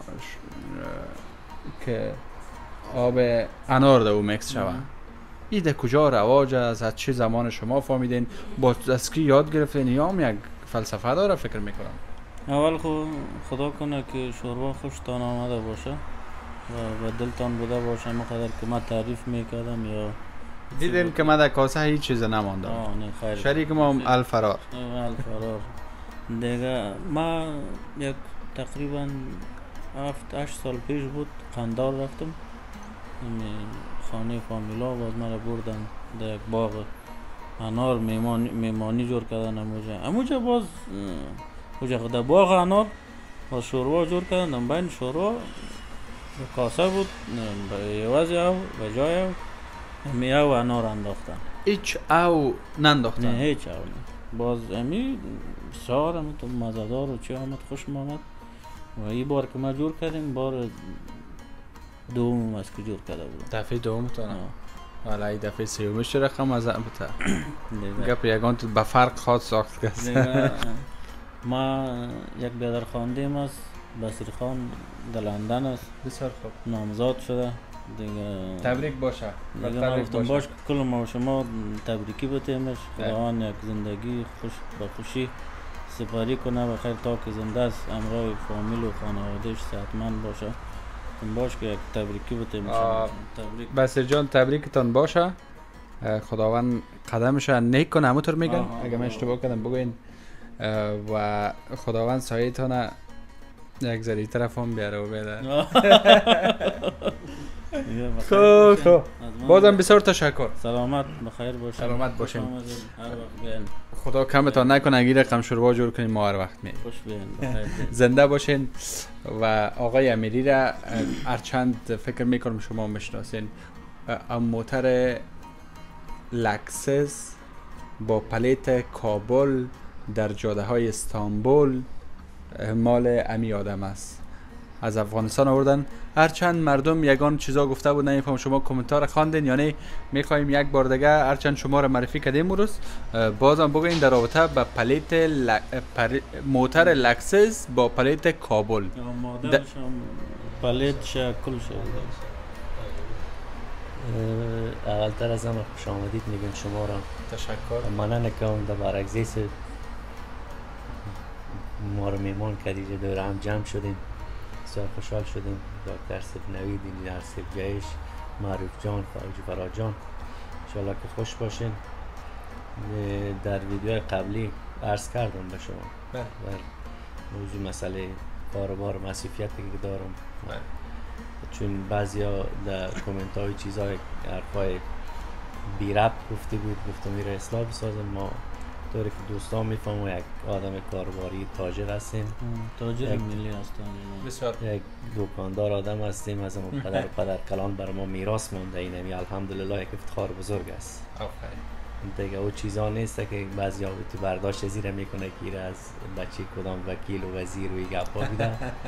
که آب انار در او مکس شود. ایده کجا رواج است؟ از چه زمان شما فهمیدین؟ با از کی یاد گرفتین؟ یا هم یک فلسفه داره فکر میکنم؟ اول خو خدا کنه که شوربا خوشتان آمده باشه و به دلتان بوده باشه مقدر که من تعریف میکردم یا دیدین که من در کاسه هیچ چیز نماندم. شریک ما هم الفرار. الفرار دیگه ما یک تقریبا هفت هشت سال پیش بود قندار رفتم خانه فامیلا باز مرا بردن در یک باغ انار میمانی میمانی جور کردن اموجه اموجه باز اوجه در باغ انار باز شوربا جور کردن بین شوربا کاسه بود به عوض او به جای او می او انار انداختن هیچ او ننداختن؟ نه هیچ او نه باز امی بسیار امی تو مزدار و چی آمد خوشم آمد و این بار که ما جور کردیم بار دوم است که جور کرده بودم. دفعه دوم تا نه؟ والا این دفعه سیومش رقم از ام بتا گپ یگان تو به فرق خواد ساخت کس. ما یک بیادر خواندیم است بصیر خان در لندن است بسیار خوب نامزاد شده دیگه تبریک باشه. دیگه ما گفتم باش کل ما شما تبریکی بتیمش خداوند یک زندگی خوش با خوشی سپاری کنه و خیر تا که زنده است امرای فامیل و خانوادهش صحتمند باشه باش که یک تبریکی بتیمش. تبریک بصیر جان تبریکتان باشه خداوند قدمش نیک کنه همونطور میگن اگه من اشتباه کردم بگوین و خداوند سایتان یک ذره طرف هم بیاره و بیاره. خب خب بازم بسیار تشکر. سلامت بخیر باشین. سلامت باشین. هر وقت بیاین. خدا کمتان نکنه اگه رقم شوربا جور کنیم ما هر وقت میاییم. خوش بیاین. زنده باشین و آقای امیری را هرچند فکر میکنم شما میشناسین موتر لکسس با پلیت کابل در جاده های استانبول مال امی آدم است. از افغانستان آوردن. هرچند مردم یگان چیزا گفته بود نمیفهم شما کامنتار خواندین یا نه میخوایم یک بار دیگه هرچند شما رو معرفی کردیم امروز بازم بگوین در رابطه با پلیت ل... پر... موتر لکسس با پلیت کابل مادرش هم پلیت شکل شده. اولتر از همه خوش آمدید میگم شما را. تشکر. مننه که اون در برگزیس ما رو میمان کردید دور هم جمع شدیم بسیار خوشحال شدیم. دکتر سیف نوید انجینر سیف جایش معروف جان خواهج فراد جان انشاءالله که خوش باشین. در ویدیو قبلی عرض کردم به شما بر موضوع مسئله کاروبار مسیفیتی که دارم بله. چون بعضی ها در کومنت های چیزهای حرفای بی ربط گفته بود گفتم میره اصلاح بسازم. ما طوری که دوستان میفهمم یک آدم کاروباری تاجر هستیم تاجر ملی هستیم بسیار یک دکاندار آدم هستیم از پدر پدر کلان بر ما میراث مونده اینمی الحمدلله یک افتخار بزرگ است. آفرین. دیگه او چیزا نیست که بعضی تو برداشت زیر میکنه که از بچه کدام وکیل و وزیر و گپ ها بوده.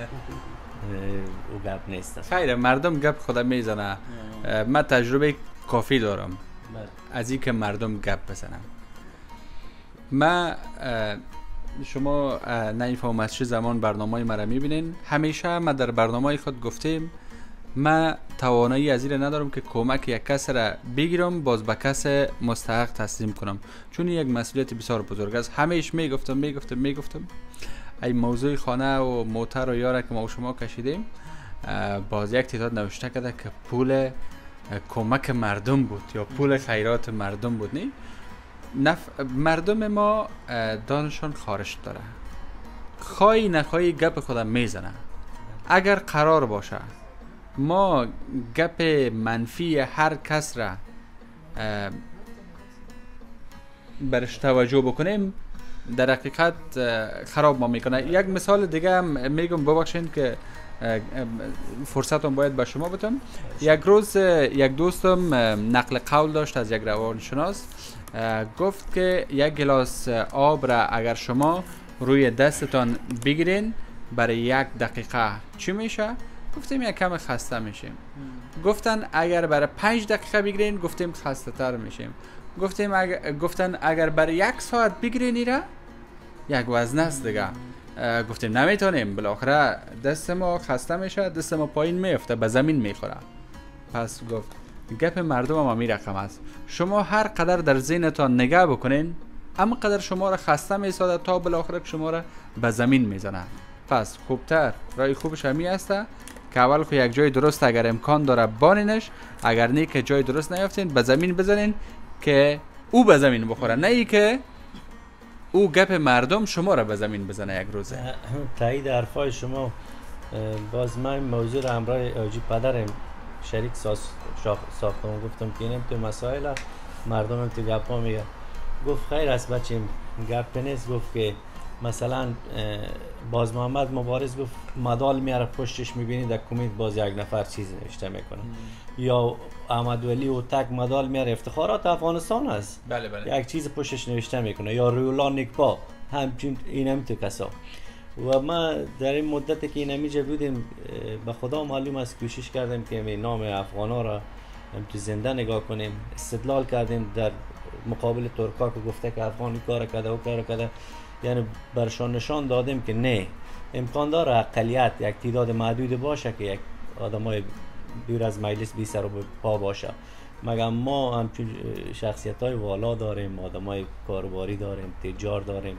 او گپ نیست. خیره مردم گپ خدا میزنه. من تجربه کافی دارم از این که مردم گپ بزنم. من شما نمیفهم از چه زمان برنامه مرا میبینین. همیشه من در برنامه خود گفتیم من توانایی از این ندارم که کمک یک کس را بگیرم باز به کس مستحق تسلیم کنم، چون یک مسئولیت بسیار بزرگ است. همیشه میگفتم میگفتم میگفتم این موضوع خانه و موتر و یاره که ما و شما کشیدیم باز یک تعداد نوشته کرده که پول کمک مردم بود یا پول خیرات مردم بود. نه نف... مردم ما دانشان خارش داره، خواهی نخواهی گپ خودم میزنه. اگر قرار باشه ما گپ منفی هر کس را برش توجه بکنیم در حقیقت خراب ما میکنه. یک مثال دیگه هم میگم، ببخشید که فرصتم باید به شما بدم. یک روز یک دوستم نقل قول داشت از یک روانشناس، گفت که یک گلاس آب را اگر شما روی دستتان بگیرین برای یک دقیقه چی میشه؟ گفتیم یک کم خسته میشیم. گفتن اگر برای پنج دقیقه بگیرین گفتیم خسته تر میشیم. گفتیم اگر گفتن اگر برای یک ساعت بگیرین ایره یک وزن است دیگه. گفتیم نمیتونیم، بالاخره دست ما خسته میشه، دست ما پایین میفته، به زمین میخوره. پس گفت گپ مردم هم همین رقم است. شما هر قدر در ذهنتان نگاه بکنین اما قدر شما را خسته میسازه تا بالاخره شما را به زمین میزنه. پس خوبتر رای خوبش همی است که اول خو یک جای درست اگر امکان داره بانینش، اگر نه که جای درست نیافتین به زمین بزنین که او به زمین بخوره، نه ای که او گپ مردم شما را به زمین بزنه یک روزه. تایید حرفای شما. باز من موضوع را همراه اوجی پدرم شریک ساختم، گفتم که اینم تو مسائل مردم هم تو گپ ها میگه. گفت خیر است بچیم گپ نیست. گفت که مثلا باز محمد مبارز گفت مدال میاره پشتش میبینی در کمیت باز یک نفر چیز نوشته میکنه، یا احمد ولی و تک مدال میاره افتخارات افغانستان است. بله بله. یک چیز پشتش نوشته میکنه، یا رولا نیکپا همچین اینم تو کسا. و ما در این مدت که اینمیجا بودیم به خدا معلوم است کوشش کردیم که می نام افغانا را تو زنده نگاه کنیم. استدلال کردیم در مقابل ترکا که گفته که افغانی کار کرده و کار کرده، یعنی برشان نشان دادیم که نه، امکان داره اقلیت یک تعداد محدود باشه که یک آدمای دور از مجلس بی سر و پا باشه، مگر ما همچون شخصیت های والا داریم، آدمای کاروباری داریم، تجار داریم.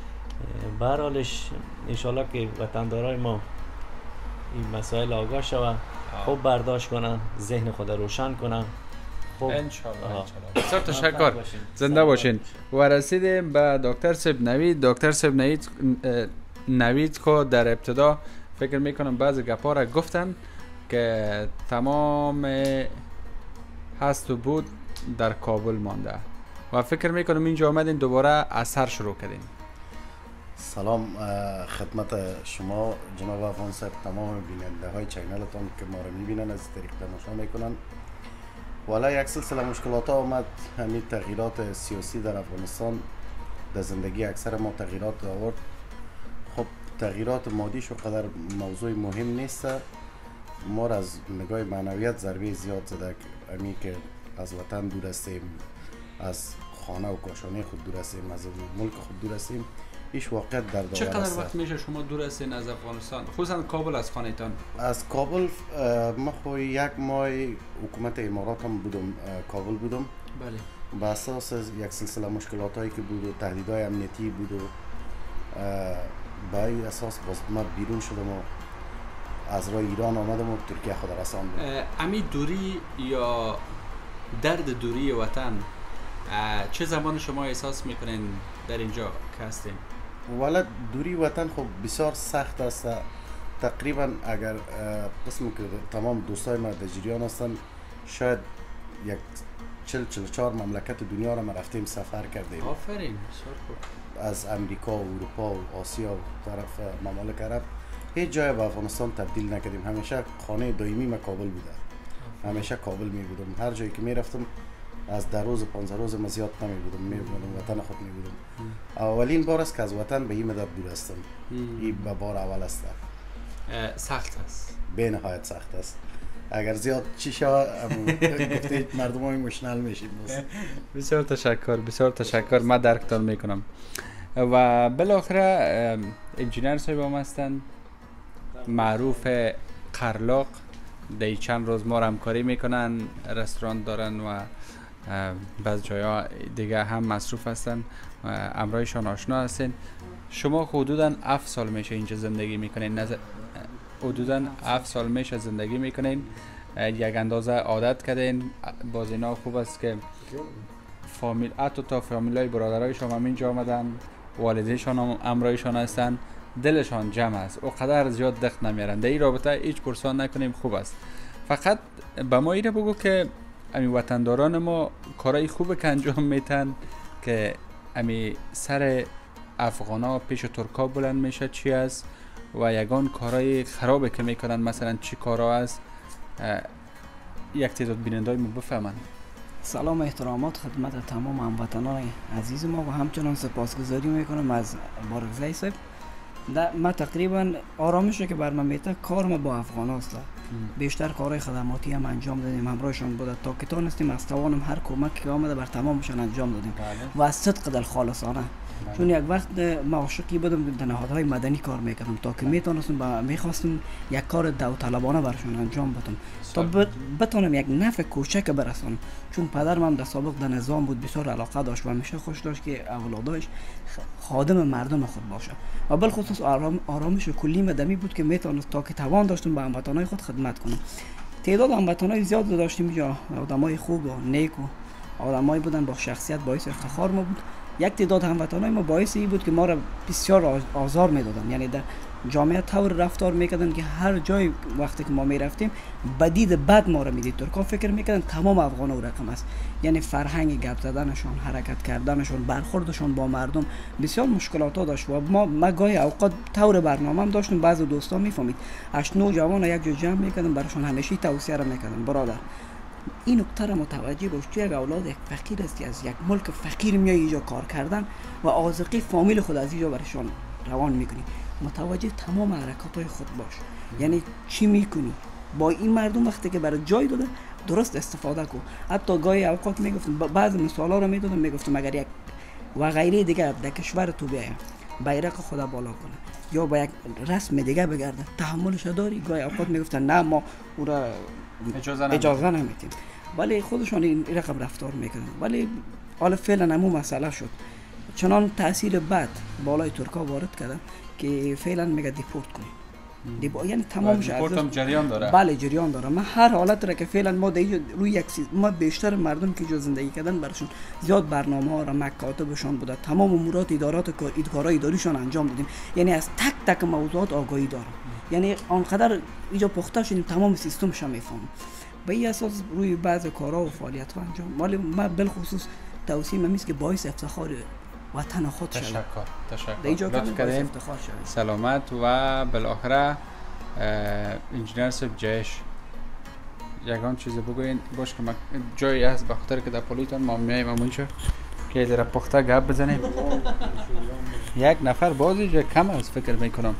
برحالش انشالله که وطندارای ما این مسائل آگاه شوه، خوب برداشت کنن، ذهن خود روشن کنن. انشالله. بسیار تشکر، زنده باشین. و رسیدیم به دکتر صاحب نوید. دکتر صاحب نوید نوید که در ابتدا فکر میکنم بعضی گپا را گفتن که تمام هست و بود در کابل مانده و فکر میکنم اینجا آمدین دوباره اثر شروع کردین. سلام خدمت شما جناب افغان صاحب، تمام بیننده های چینلتان که ما رو میبینن از طریق تماشا میکنن. والا یک سلسله مشکلات ها آمد، همین تغییرات سیاسی در افغانستان در زندگی اکثر ما تغییرات آورد. خب تغییرات مادیش و قدر موضوع مهم نیست، ما از نگاه معنویت ضربه زیاد زده، امی که از وطن دور هستیم، از خانه و کاشانه خود دور هستیم، از ملک خود دور هستیم. ایش واقعیت در داور است. چقدر وقت میشه شما دور هستین از افغانستان، خصوصا کابل از خانه‌تان؟ از کابل ما خو یک ماه حکومت امارات هم بودم، کابل بودم. بله. با اساس یک سلسله مشکلات هایی که بود و تهدیدهای امنیتی بود و با این اساس باز ما بیرون شدم و از راه ایران آمدم و ترکیه خود رساندم. امی دوری یا درد دوری وطن چه زمان شما احساس میکنین در اینجا که هستین؟ والا دوری وطن خب بسیار سخت است. تقریبا اگر قسم که تمام دوستای ما در جریان هستن، شاید یک چل چل چهار مملکت دنیا را ما رفتیم سفر کردیم. آفرین، بسیار خوب. از امریکا و اروپا و آسیا و طرف ممالک عرب هیچ جای به افغانستان تبدیل نکردیم. همیشه خانه دائمی ما کابل بوده، همیشه کابل می بودم. هر جایی که می رفتم از در روز پانزده روز ما زیاد نمی بودم، می بودم وطن خود می بودم. اولین بار است که از وطن به این مدت دور هستم. این به بار اول است. سخت است. به نهایت سخت است. اگر زیاد چی شود گفته مردم های مشنل میشیم. بسیار تشکر، بسیار تشکر، ما درکتان میکنم. و بالاخره انجینر صاحب هم هستند، معروف قرلاق، دی چند روز ما همکاری میکنن، رستوران دارن و بعض جایا دیگه هم مصروف هستن، امرایشان آشنا هستین. شما حدودا هفت سال میشه اینجا زندگی میکنین، نظر حدودا هفت سال میشه زندگی میکنین، یک اندازه عادت کردین. باز اینا خوب است که فامیل، حتی تا فامیلای برادرای شما هم اینجا آمدن، والدینشان هم امرایشان هستن، دلشان جمع است، او قدر زیاد دخت نمیارن. در این رابطه هیچ پرسان نکنیم، خوب است. فقط به ما ایره بگو که امی وطنداران ما کارهای خوب که انجام میتن که امی سر افغانا پیش ترکا بلند میشه چی است و یگان کارهای خرابه که میکنن مثلا چی کارها است، یک تعداد بینندای ما بفهمن. سلام و احترامات خدمت تمام هموطنان عزیز ما و همچنان سپاسگزاری میکنم از بارگزای صاحب. ما تقریبا آرامشه که بر من میته کار ما با افغان هاست، بیشتر کارهای خدماتی هم انجام دادیم، همراهشان بوده تا که تانستیم از توانم هر کمک که آمده بر تمامشان انجام دادیم و از صدق دل خالصانه. چون یک وقت ما عاشقی بودم در نهادهای مدنی کار میکردم تا که میتونستم با میخواستم یک کار داوطلبانه برشون انجام بدم تا بتونم یک نفع کوچک برسانم. چون پدرم هم در سابق در نظام بود، بسیار علاقه داشت و همیشه خوش داشت که اولادش خادم مردم خود باشه و بالخصوص آرام آرامش کلی مدنی بود که میتونست تا که توان داشتم به هموطنای خود خدمت کنم. تعداد هموطنای زیاد داشتیم اینجا، آدمای خوب و نیک و آدمایی بودن با شخصیت باعث افتخار ما بود. یک تعداد هموطنای ما باعث این بود که ما را بسیار آزار میدادن، یعنی در جامعه طور رفتار میکردن که هر جای وقتی که ما میرفتیم بدید بد ما را میدید. ترکا فکر میکردن تمام افغان او رقم است، یعنی فرهنگ گپ زدنشون، حرکت کردنشون، برخوردشون با مردم بسیار مشکلات ها داشت و ما ما گاهی اوقات طور برنامه هم داشتیم. بعضی دوستا میفهمید هشت نو جوان یک جا جمع میکردن، براشون همیشه توصیه را میکردن برادر این نکته را متوجه باش، تو یک اولاد یک فقیر هستی، از یک ملک فقیر میای اینجا کار کردن و آذقی فامیل خود از اینجا برشان روان میکنی، متوجه تمام حرکات های خود باش. یعنی چی میکنی با این مردم وقتی که برای جای داده درست استفاده کن. حتی گاهی اوقات میگفتم، بعضی مثالا رو میدادم، میگفتم اگر یک و غیره دیگه در کشور تو بیایم بیرق خدا بالا کنه یا با یک رسم دیگه بگرده، تحملش داری؟ گاهی اوقات میگفتن نه ما او را اجازه, اجازه نمیدیم، ولی خودشان این رقم رفتار میکنن. ولی حالا فعلا همون مسئله شد، چنان تاثیر بد بالای ترکا وارد کردن که فعلا میگه دیپورت کنیم. دیپورت یعنی تمامش دیپورت هم جریان داره. بله جریان داره. ما هر حالت را که فعلا ما در روی یک سیز ما بیشتر مردم که جو زندگی کردن براشون زیاد برنامه ها را مکاتبشان بوده، تمام امورات ادارات کارهای اداریشان انجام دادیم، یعنی از تک تک موضوعات آگاهی دارم، یعنی آنقدر اینجا پخته شدیم تمام سیستمش میفهمم. به این اساس روی بعض کارها و فعالیت ها انجام مال ما بالخصوص توصیه من است که باعث افتخار وطن خود شد. تشکر تشکر اینجا لطف کردین، سلامت. و بالاخره انجینر صاحب جیش یگان چیز بگوین باش که جایی هست به خاطر که در پولیتان ما میایم اونجا که در پخته گپ بزنیم. یک نفر بازی جا کم است فکر میکنم.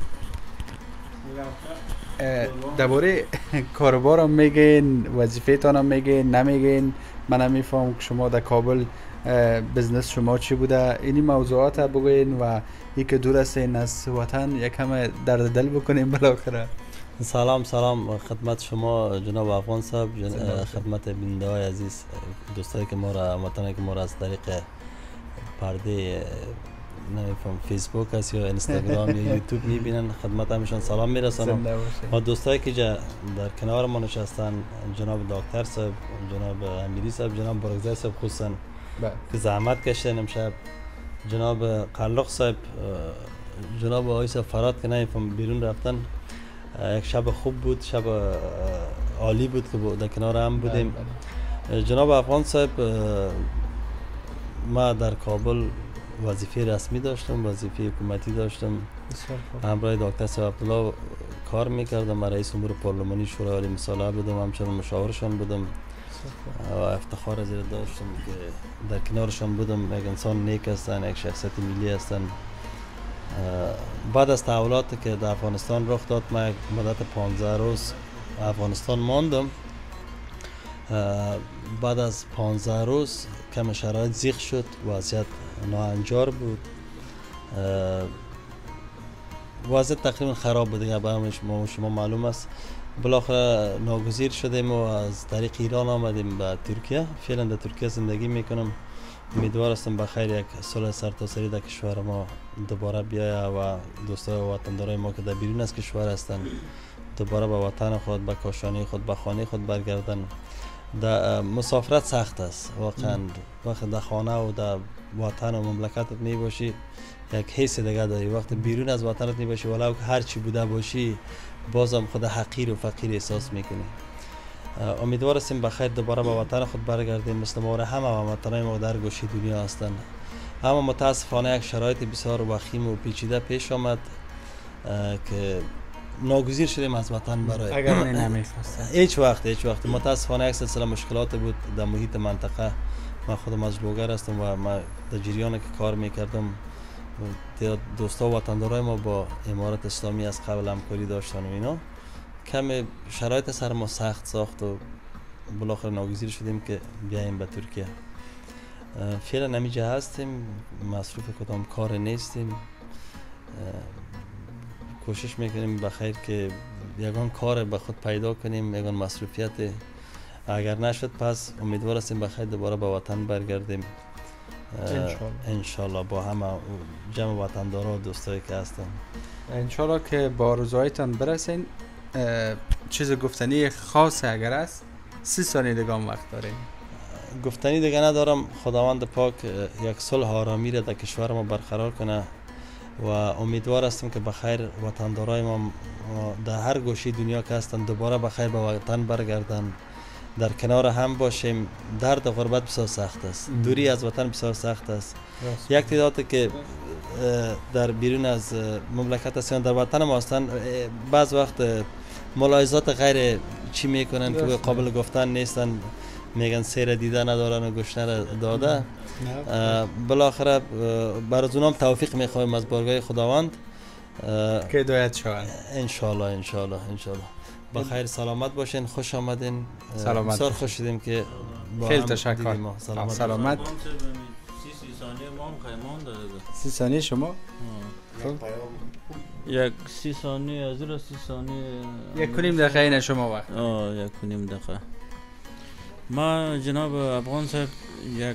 درباره کاربارم میگین، وظیفه‌تان هم میگین، نمیگین. من نمیفهم که شما در کابل بزنس شما چی بوده، اینی موضوعات بگوین و یک دور هستین از وطن یکم درد دل بکنیم بالاخره. سلام سلام خدمت شما جناب افغان صاحب، جن... خدمت بیننده های عزیز، دوستایی که ما را وطنی که ما را از طریق پرده نمیفهم فیسبوک است یا اینستاگرام یا یوتیوب میبینن، خدمت همشان سلام میرسانم. ما دوستایی که در کنار ما نشستن، جناب دکتر صاحب، جناب امیری صاحب، جناب برگزای صاحب خصوصا که زحمت کشیدن امشب، جناب قرلاق صاحب، جناب آقای صاحب فراد که نمیفهم بیرون رفتن. یک شب خوب بود، شب عالی بود که در کنار هم بودیم. جناب افغان صاحب، ما در کابل وظیفه رسمی داشتم، وظیفه حکومتی داشتم، همراه دکتر صاحب عبدالله کار میکردم. من رئیس امور پارلمانی شورای عالی مصالحه بودم، همچنان مشاورشان بودم. و افتخار زیر داشتم که در کنارشان بودم. یک انسان نیک هستن، یک شخصیت ملی هستن. بعد از تحولاتی که در افغانستان رخ داد، من یک مدت پانزده روز افغانستان ماندم. بعد از پانزده روز کم شرایط زیغ شد، وضعیت ناهنجار بود، وضعیت تقریبا خراب بود دیگه. به شما شما معلوم است. بالاخره ناگزیر شدیم و از طریق ایران آمدیم به ترکیه. فعلا در ترکیه زندگی میکنم. امیدوار هستم بخیر یک صلح سرتاسری در کشور ما دوباره بیاید و دوستای و وطندارای ما که در بیرون از کشور هستند دوباره به وطن خود، به کاشانه خود، به خانه خود برگردن. در مسافرت سخت است واقعا. وقتی در خانه و در وطن و مملکتت می باشی یک حس دیگه داری. وقتی بیرون از وطنت می باشی ولو هر چی بوده باشی بازم خود حقیر و فقیر احساس میکنی. امیدوار هستیم بخیر دوباره به وطن خود برگردیم. مثل ما همه وطنای ما در گوشه دنیا هستند، اما متاسفانه یک شرایط بسیار وخیم و پیچیده پیش آمد که ناگزیر شدیم از وطن برای اگر نمیخواستم هیچ وقت هیچ وقت متاسفانه یک سلسله مشکلات بود در محیط منطقه. من خودم از لوگر هستم و من در جریان که کار میکردم دوستا و وطندارای ما با امارت اسلامی از قبل همکاری داشتن و اینا. کم شرایط سر ما سخت ساخت و بالاخره ناگزیر شدیم که بیاییم به ترکیه. فعلا نمیجا هستیم، مصروف کدام کار نیستیم. کوشش میکنیم بخیر که یگان کار به خود پیدا کنیم، یگان مصروفیت. اگر نشد پس امیدوار هستیم بخیر دوباره به وطن برگردیم انشالله با همه جمع وطندارا و دوستایی که هستن. انشالله که با روزایتان برسین. چیز گفتنی خاص اگر است سی ثانیه دیگه هم وقت داریم. گفتنی دیگه ندارم. خداوند پاک یک صلح آرامی را در کشور ما برقرار کنه و امیدوار هستم که بخیر وطندارای ما در هر گوشه دنیا که هستن دوباره بخیر به وطن برگردن، در کنار هم باشیم. درد غربت بسیار سخت است، دوری از وطن بسیار سخت است. یک تعدادی که در بیرون از مملکت هستن در وطن ما هستن بعض وقت ملاحظات غیر چی میکنن که قابل گفتن نیستن، میگن سیر دیده ندارن و گشنه داده. بالاخره بر از اونام توفیق میخوایم از بارگاه خداوند که هدایت شوند انشالله انشالله انشالله. بخیر سلامت باشین، خوش آمدین. سلامت. بسیار خوش شدیم که خیلی تشکر. سلامت. سلامت. سی ثانیه ما هم خیمان داره. سی ثانیه شما؟ یک سی ثانیه از را سی ثانیه یک کنیم دقیقه این شما وقت. آه یک کنیم دقیقه. ما جناب افغان صاحب یک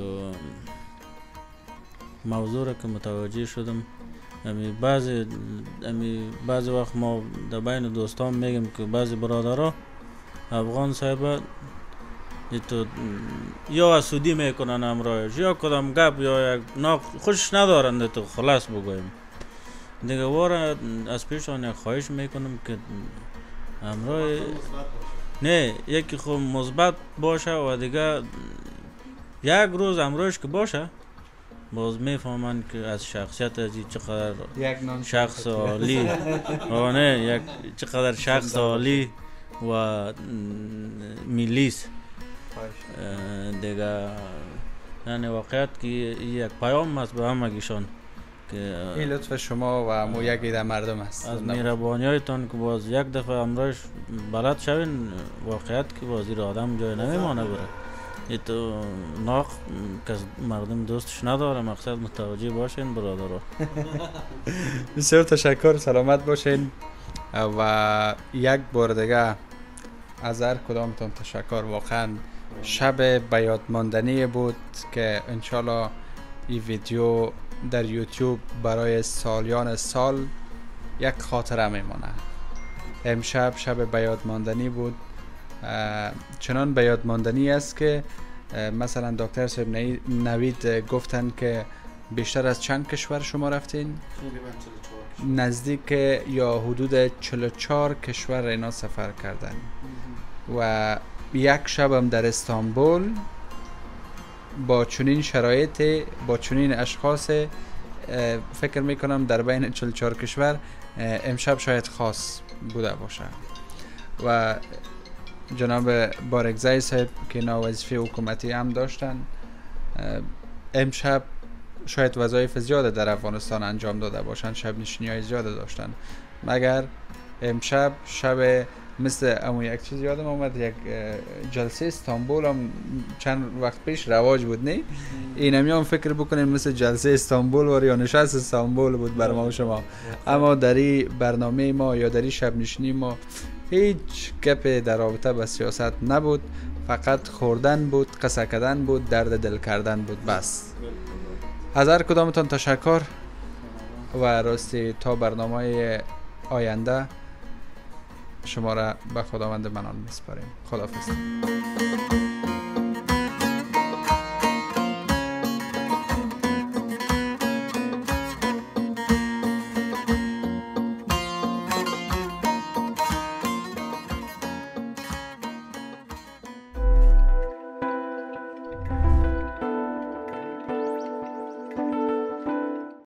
موضوع را که متوجه شدم، امی بعضی امی بعضی وقت ما در بین دوستان میگم که بعضی برادرها افغان صاحب تو یا اسودی میکنن امرایش یا کدام گپ یا یک ناق خوش ندارن تو خلاص بگویم دیگه. واره از پیشان یک خواهش میکنم که امرای نه یکی خود مثبت باشه و دیگه یک روز امروز که باشه باز میفهمن که از شخصیت از چقدر شخص عالی و نه یک چقدر شخص عالی و میلیس دیگه. یعنی واقعیت که یک پیام است به همگیشان که این لطف شما و مو یکی در مردم است. از مهربانی هایتان که باز یک دفعه امروز بلد شوین واقعیت که باز زیر آدم جای نمیمانه بره. ای تو ناق که مردم دوستش نداره، مقصد متوجه باشین برادرها. بسیار تشکر، سلامت باشین و یک بار دیگه از هر کدامتون تشکر. واقعا شب به یاد ماندنی بود که انشالله این ویدیو در یوتیوب برای سالیان سال یک خاطره میمانه. امشب شب به یاد ماندنی بود، چنان به یاد ماندنی است که مثلا دکتر صاحب نوید گفتن که بیشتر از چند کشور شما رفتین؟ نزدیک یا حدود چهل و چهار کشور اینا سفر کردن و یک شبم در استانبول با چنین شرایط با چنین اشخاص فکر میکنم در بین چهل و چهار کشور امشب شاید خاص بوده باشه و جناب بارکزی صاحب که اینا وظیفه حکومتی هم داشتن. امشب شاید وظایف زیاده در افغانستان انجام داده باشند، شب نشینی های زیاده داشتن، مگر امشب شب مثل امو یک چیز یادم آمد، یک جلسه استانبول هم چند وقت پیش رواج بود نه؟ این هم فکر بکنیم مثل جلسه استانبول و یا نشست استانبول بود بر ما و شما. اما در این برنامه ما یا در این شب نشینی ما هیچ گپ در رابطه با سیاست نبود، فقط خوردن بود، قصه کردن بود، درد دل کردن بود بس. از هر کدامتان تشکر و راستی تا برنامه آینده شما را به خداوند منان میسپاریم. خداحافظ.